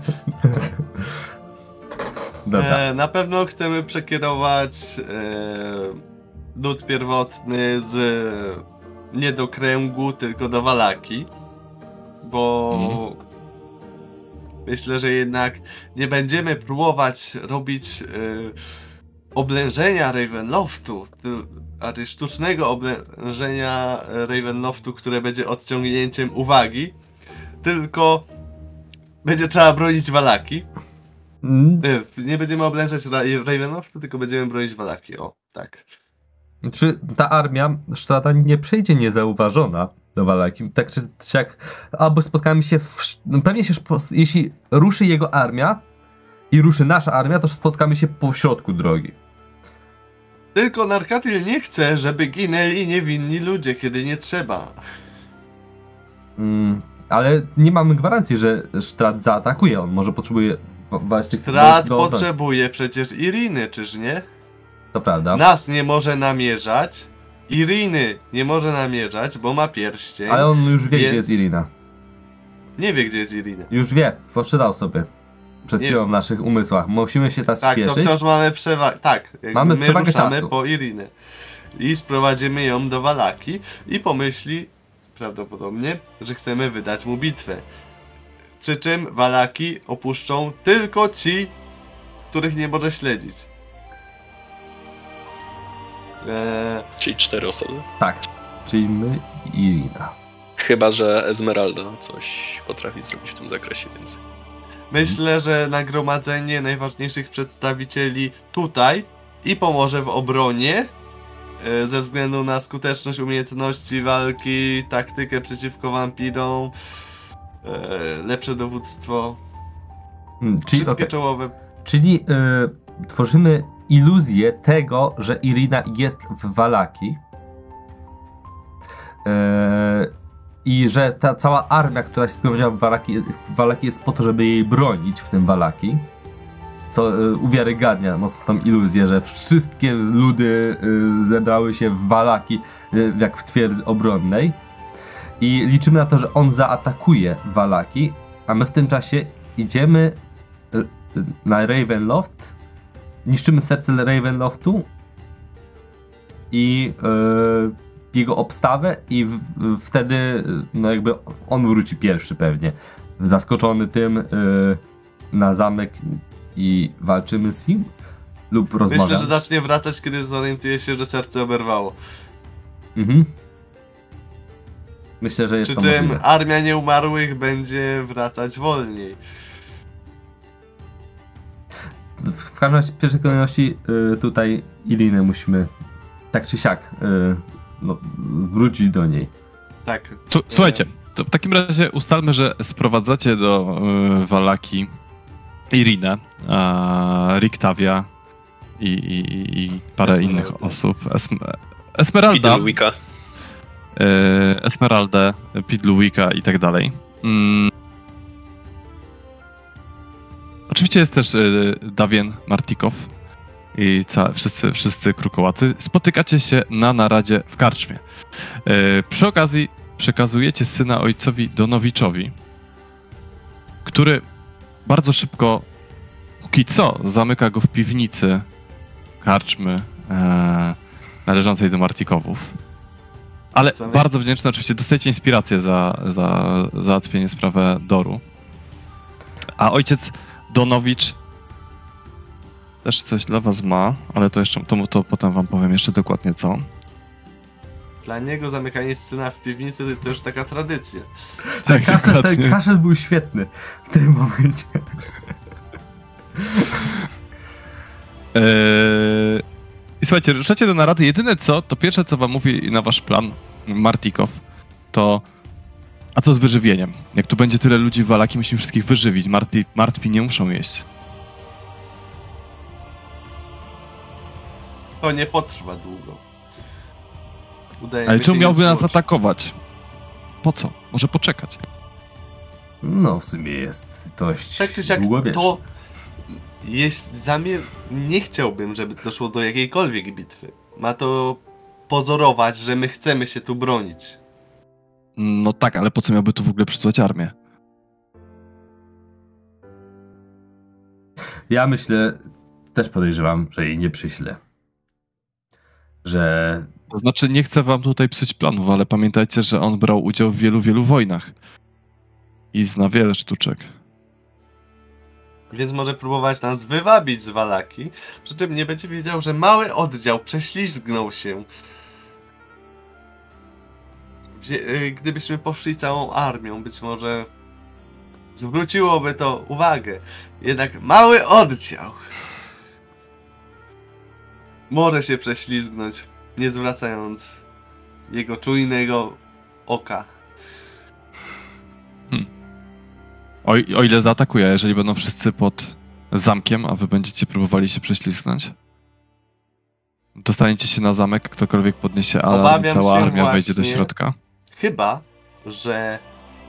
Dobra. Na pewno chcemy przekierować lud pierwotny nie do kręgu, tylko do Vallaki. Bo myślę, że jednak nie będziemy próbować robić oblężenia Ravenloftu, a raczej sztucznego oblężenia Ravenloftu, które będzie odciągnięciem uwagi, tylko będzie trzeba bronić Vallaki. Nie będziemy oblężać Ravenloftu, tylko będziemy bronić Vallaki. O, tak. Czy ta armia Strata nie przejdzie niezauważona do Vallaki? Tak czy siak, albo spotkamy się pewnie się, jeśli ruszy jego armia i ruszy nasza armia, to spotkamy się po środku drogi. Tylko Narkatyl nie chce, żeby ginęli niewinni ludzie, kiedy nie trzeba. Ale nie mamy gwarancji, że Strat zaatakuje. On może potrzebuje tych Strat potrzebuje przecież Iriny, czyż nie? To prawda. Nas nie może namierzać. Iriny nie może namierzać, bo ma pierścień. Ale on już wie, gdzie jest Irina. Nie wie, gdzie jest Irina. Już wie, poczytał sobie. Przed chwilą w naszych umysłach. Musimy się teraz spieszyć. Tak, to wciąż mamy przewagę. Tak, mamy my przewagę ruszamy czasu. po Irinę. I sprowadzimy ją do Vallaki i pomyśli prawdopodobnie, że chcemy wydać mu bitwę. Przy czym Vallaki opuszczą tylko ci, których nie może śledzić. Czyli 4 osoby. Tak, czyli my i Irina. Chyba że Esmeralda coś potrafi zrobić w tym zakresie więcej. Myślę, że nagromadzenie najważniejszych przedstawicieli tutaj i pomoże w obronie ze względu na skuteczność umiejętności walki, taktykę przeciwko wampirom lepsze dowództwo. Czyli Wszystkie czołowe. Czyli tworzymy iluzję tego, że Irina jest w Vallaki. I że ta cała armia, która się zgromadziła w Vallaki jest po to, żeby jej bronić w tym Vallaki. Co uwiarygadnia mocno tą iluzję, że wszystkie ludy zebrały się w Vallaki jak w twierdzy obronnej. I liczymy na to, że on zaatakuje Vallaki, a my w tym czasie idziemy na Ravenloft, niszczymy serce Ravenloftu i jego obstawę i wtedy no jakby on wróci pierwszy pewnie, zaskoczony tym na zamek i walczymy z nim lub rozmawiamy. Myślę, że zacznie wracać, kiedy zorientuje się, że serce oberwało. Mhm. Myślę, że jest to możliwe. Przy czym armia nieumarłych będzie wracać wolniej. W każdym razie w pierwszej kolejności tutaj Irinę musimy tak czy siak wrócić do niej. Tak. Słuchajcie, to w takim razie ustalmy, że sprowadzacie do Vallaki Irinę, Rictavia i parę innych osób. Esmeralda. Pidlewicka. Esmeraldę, Pidlewicka i tak dalej. Oczywiście jest też Dawien Martikow i wszyscy krukołacy. Spotykacie się na naradzie w karczmie. Przy okazji przekazujecie syna ojcowi Donowiczowi, który bardzo szybko, póki co, zamyka go w piwnicy karczmy należącej do Martikowów. Ale bardzo wdzięczny, oczywiście dostajecie inspirację za załatwienie sprawy Doru. A ojciec Donowicz też coś dla was ma, ale to jeszcze to potem wam powiem jeszcze dokładnie co. Dla niego zamykanie syna w piwnicy to już taka tradycja. Tak, ten kaszel był świetny w tym momencie. I słuchajcie, ruszacie do narady. Jedyne co, to pierwsze co wam mówi na wasz plan Martikow, to a co z wyżywieniem? Jak tu będzie tyle ludzi w Vallaki, musimy wszystkich wyżywić. Martwi nie muszą jeść. To nie potrwa długo. Ale czemu miałby nas atakować? Po co? Może poczekać. No, w sumie jest dość tak czy siak, długowieczny. To nie chciałbym, żeby doszło do jakiejkolwiek bitwy. Ma to pozorować, że my chcemy się tu bronić. No tak, ale po co miałby tu w ogóle przysłać armię? Ja myślę, też podejrzewam, że jej nie przyślę. Że... To znaczy nie chcę wam tutaj psuć planów, ale pamiętajcie, że on brał udział w wielu wojnach. I zna wiele sztuczek. Więc może próbować nas wywabić z Vallaki, przy czym nie będzie wiedział, że mały oddział prześlizgnął się. Gdybyśmy poszli całą armią, być może zwróciłoby to uwagę. Jednak mały oddział może się prześlizgnąć, nie zwracając jego czujnego oka. O ile zaatakuje, jeżeli będą wszyscy pod zamkiem, a wy będziecie próbowali się prześlizgnąć? Dostaniecie się na zamek, ktokolwiek podniesie alarm, cała armia wejdzie do środka. Chyba, że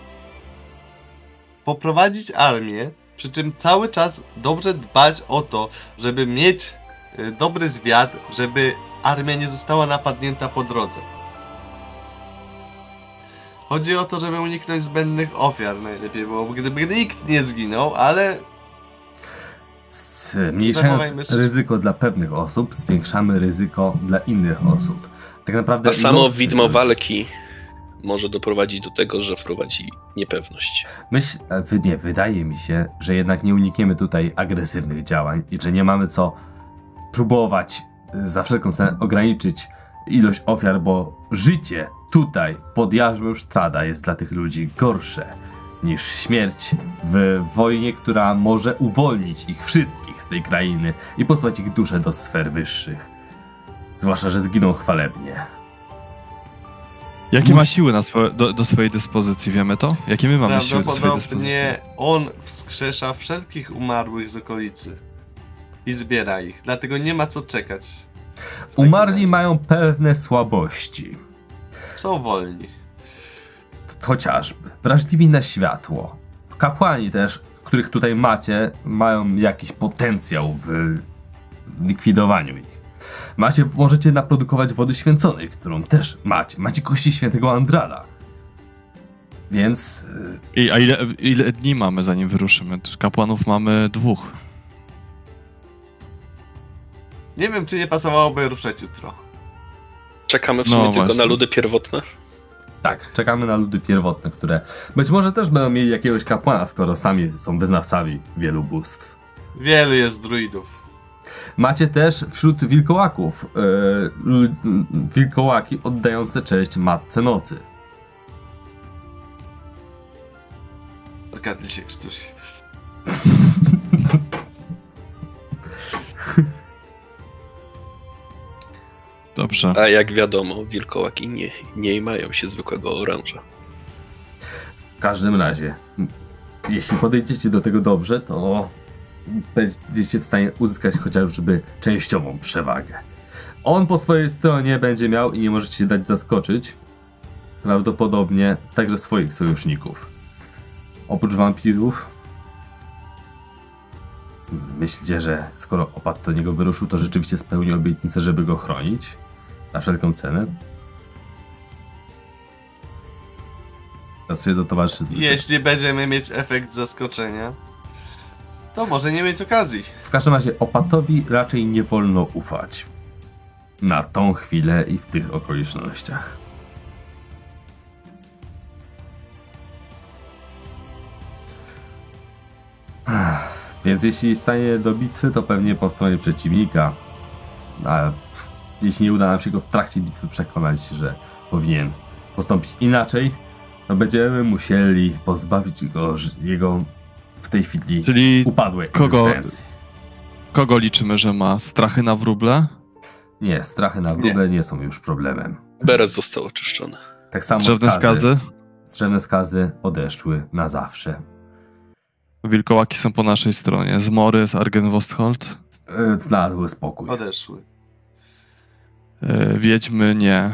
poprowadzić armię, przy czym cały czas dobrze dbać o to, żeby mieć dobry zwiad, żeby armia nie została napadnięta po drodze. Chodzi o to, żeby uniknąć zbędnych ofiar najlepiej, bo gdyby nikt nie zginął, ale... Zmniejszając ryzyko dla pewnych osób, zwiększamy ryzyko dla innych osób. Tak naprawdę... A samo widmo walki może doprowadzić do tego, że wprowadzi niepewność. Wydaje mi się, że jednak nie unikniemy tutaj agresywnych działań i że nie mamy co próbować za wszelką cenę ograniczyć ilość ofiar, bo życie tutaj pod jarzmem Strahda jest dla tych ludzi gorsze niż śmierć w wojnie, która może uwolnić ich wszystkich z tej krainy i posłać ich dusze do sfer wyższych. Zwłaszcza, że zginą chwalebnie. Jakie ma siły do swojej dyspozycji, wiemy to? Jakie my mamy siły do swojej dyspozycji? Prawdopodobnie on wskrzesza wszelkich umarłych z okolicy i zbiera ich, dlatego nie ma co czekać. Umarli mają pewne słabości. Są wolni. Chociażby wrażliwi na światło. Kapłani też, których tutaj macie, mają jakiś potencjał w likwidowaniu ich. Możecie naprodukować wody święconej, którą też macie. Macie kości świętego Andrala. Więc... A ile dni mamy, zanim wyruszymy? Kapłanów mamy 2. Nie wiem, czy nie pasowałoby ruszać jutro. Czekamy w sumie tylko właśnie. na ludy pierwotne. Tak, czekamy na ludy pierwotne, które być może też będą mieli jakiegoś kapłana, skoro sami są wyznawcami wielu bóstw. Wielu jest druidów. Macie też wśród wilkołaków wilkołaki oddające cześć Matce Nocy. Arkadiusz się krztusi. Dobrze. A jak wiadomo, wilkołaki nie mają się zwykłego oręża. W każdym razie, jeśli podejdziecie do tego dobrze, to będziecie w stanie uzyskać chociażby częściową przewagę. On po swojej stronie będzie miał i nie możecie się dać zaskoczyć prawdopodobnie także swoich sojuszników. Oprócz wampirów, myślicie, że skoro opad do niego wyruszył, to rzeczywiście spełni obietnicę, żeby go chronić za wszelką cenę? Teraz się do towarzystwa. Jeśli będziemy mieć efekt zaskoczenia, to może nie mieć okazji. W każdym razie opatowi raczej nie wolno ufać. Na tą chwilę i w tych okolicznościach. Więc jeśli stanie do bitwy, to pewnie po stronie przeciwnika. A jeśli nie uda nam się go w trakcie bitwy przekonać, że powinien postąpić inaczej, to będziemy musieli pozbawić go jego w tej chwili Czyli upadłej kogo- egzystencji. kogo liczymy, że ma strachy na wróble? Nie, strachy na wróble nie są już problemem. Beres został oczyszczony. Tak samo Drzewne skazy? Drzewne skazy odeszły na zawsze. Wilkołaki są po naszej stronie. Zmory z Argenwostholt? Znalazły spokój. Odeszły. Wiedźmy nie.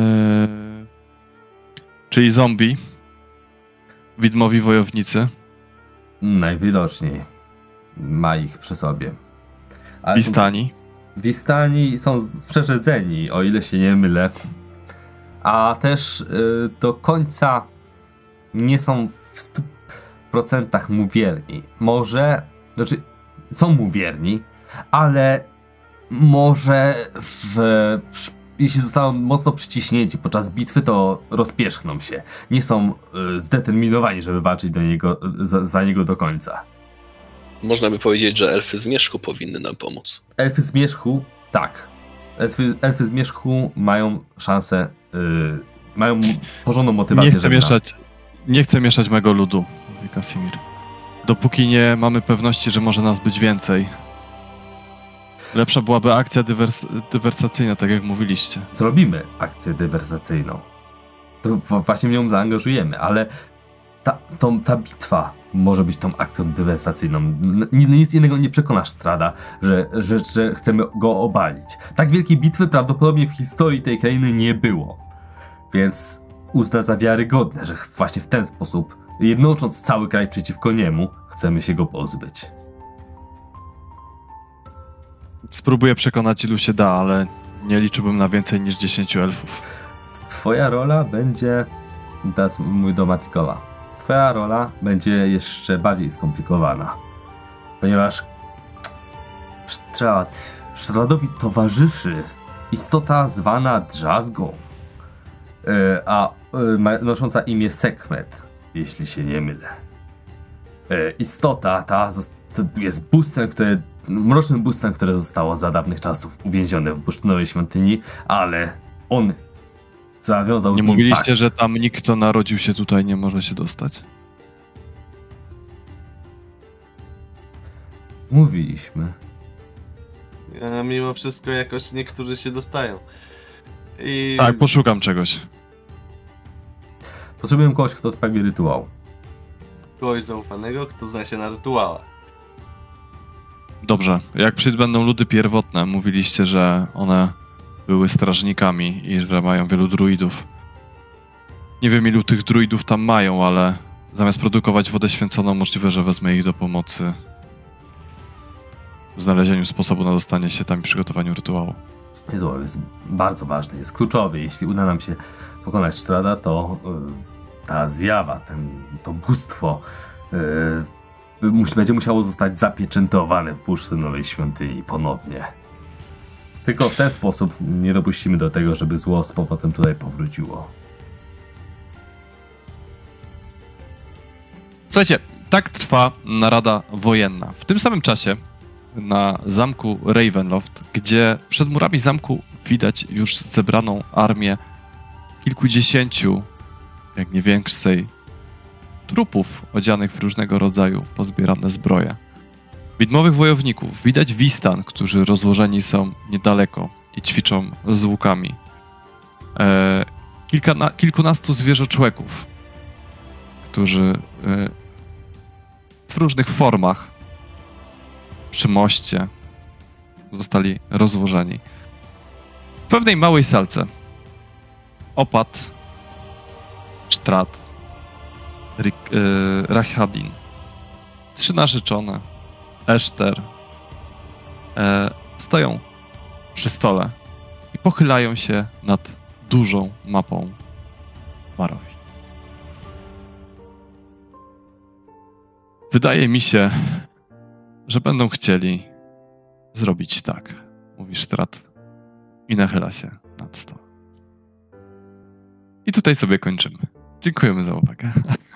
Czyli zombie. Widmowi wojownicy. Najwidoczniej ma ich przy sobie. Ale Wistani. Wistani są przerzedzeni, o ile się nie mylę. A też do końca nie są w 100% mu wierni. Znaczy są mu wierni, ale może jeśli zostaną mocno przyciśnięci podczas bitwy, to rozpierzchną się. Nie są zdeterminowani, żeby walczyć za niego do końca. Można by powiedzieć, że elfy zmierzchu powinny nam pomóc. Elfy zmierzchu, tak. Elfy zmierzchu mają szansę, mają porządną motywację, Nie chcę mieszać mego ludu, mówi Kasimir. Dopóki nie mamy pewności, że może nas być więcej. Lepsza byłaby akcja dywersacyjna, tak jak mówiliście. Zrobimy akcję dywersacyjną. To właśnie w nią zaangażujemy, ale ta bitwa może być tą akcją dywersacyjną. Nic innego nie przekonasz Strahda, że chcemy go obalić. Tak wielkiej bitwy prawdopodobnie w historii tej krainy nie było. Więc uzna za wiarygodne, że właśnie w ten sposób, jednocząc cały kraj przeciwko niemu, chcemy się go pozbyć. Spróbuję przekonać, ilu się da, ale nie liczyłbym na więcej niż 10 elfów. Twoja rola będzie... Teraz mówię do Matikowa. Twoja rola będzie jeszcze bardziej skomplikowana. Ponieważ Strahdowi towarzyszy istota zwana Drzazgą, nosząca imię Sekhmet, jeśli się nie mylę. Istota ta jest bóstwem, mrocznym bóstwem, które zostało za dawnych czasów uwięzione w bursztynowej świątyni, ale on zawiązał z Nie nim mówiliście, pakt. że tam nikt, kto narodził się tutaj, nie może się dostać? Mówiliśmy. A mimo wszystko jakoś niektórzy się dostają. I Tak, poszukam czegoś. Potrzebuję kogoś, kto odprawi rytuał. Kogoś zaufanego, kto zna się na rytuałach. Dobrze, jak przybędą ludy pierwotne, mówiliście, że one były strażnikami i że mają wielu druidów. Nie wiem, ilu tych druidów tam mają, ale zamiast produkować wodę święconą, możliwe, że wezmę ich do pomocy w znalezieniu sposobu na dostanie się tam i przygotowaniu rytuału. Rytuał jest bardzo ważny, jest kluczowy. Jeśli uda nam się pokonać Strahda, to ta zjawa, to bóstwo będzie musiało zostać zapieczętowane w Puszce Nowej Świątyni ponownie. Tylko w ten sposób nie dopuścimy do tego, żeby zło z powrotem tutaj powróciło. Słuchajcie, tak trwa narada wojenna. W tym samym czasie na zamku Ravenloft, gdzie przed murami zamku widać już zebraną armię kilkudziesięciu, jak nie większej, trupów odzianych w różnego rodzaju pozbierane zbroje. Widmowych wojowników, widać Wistan, którzy rozłożeni są niedaleko i ćwiczą z łukami. Kilkunastu zwierzoczłeków, którzy w różnych formach przy moście zostali rozłożeni. W pewnej małej salce Opat, Strahd, Rahadin, 3 narzeczone, Eszter stoją przy stole i pochylają się nad dużą mapą Barovii. Wydaje mi się, że będą chcieli zrobić tak, mówi Strahd i nachyla się nad stołem. I tutaj sobie kończymy. Dziękujemy za uwagę.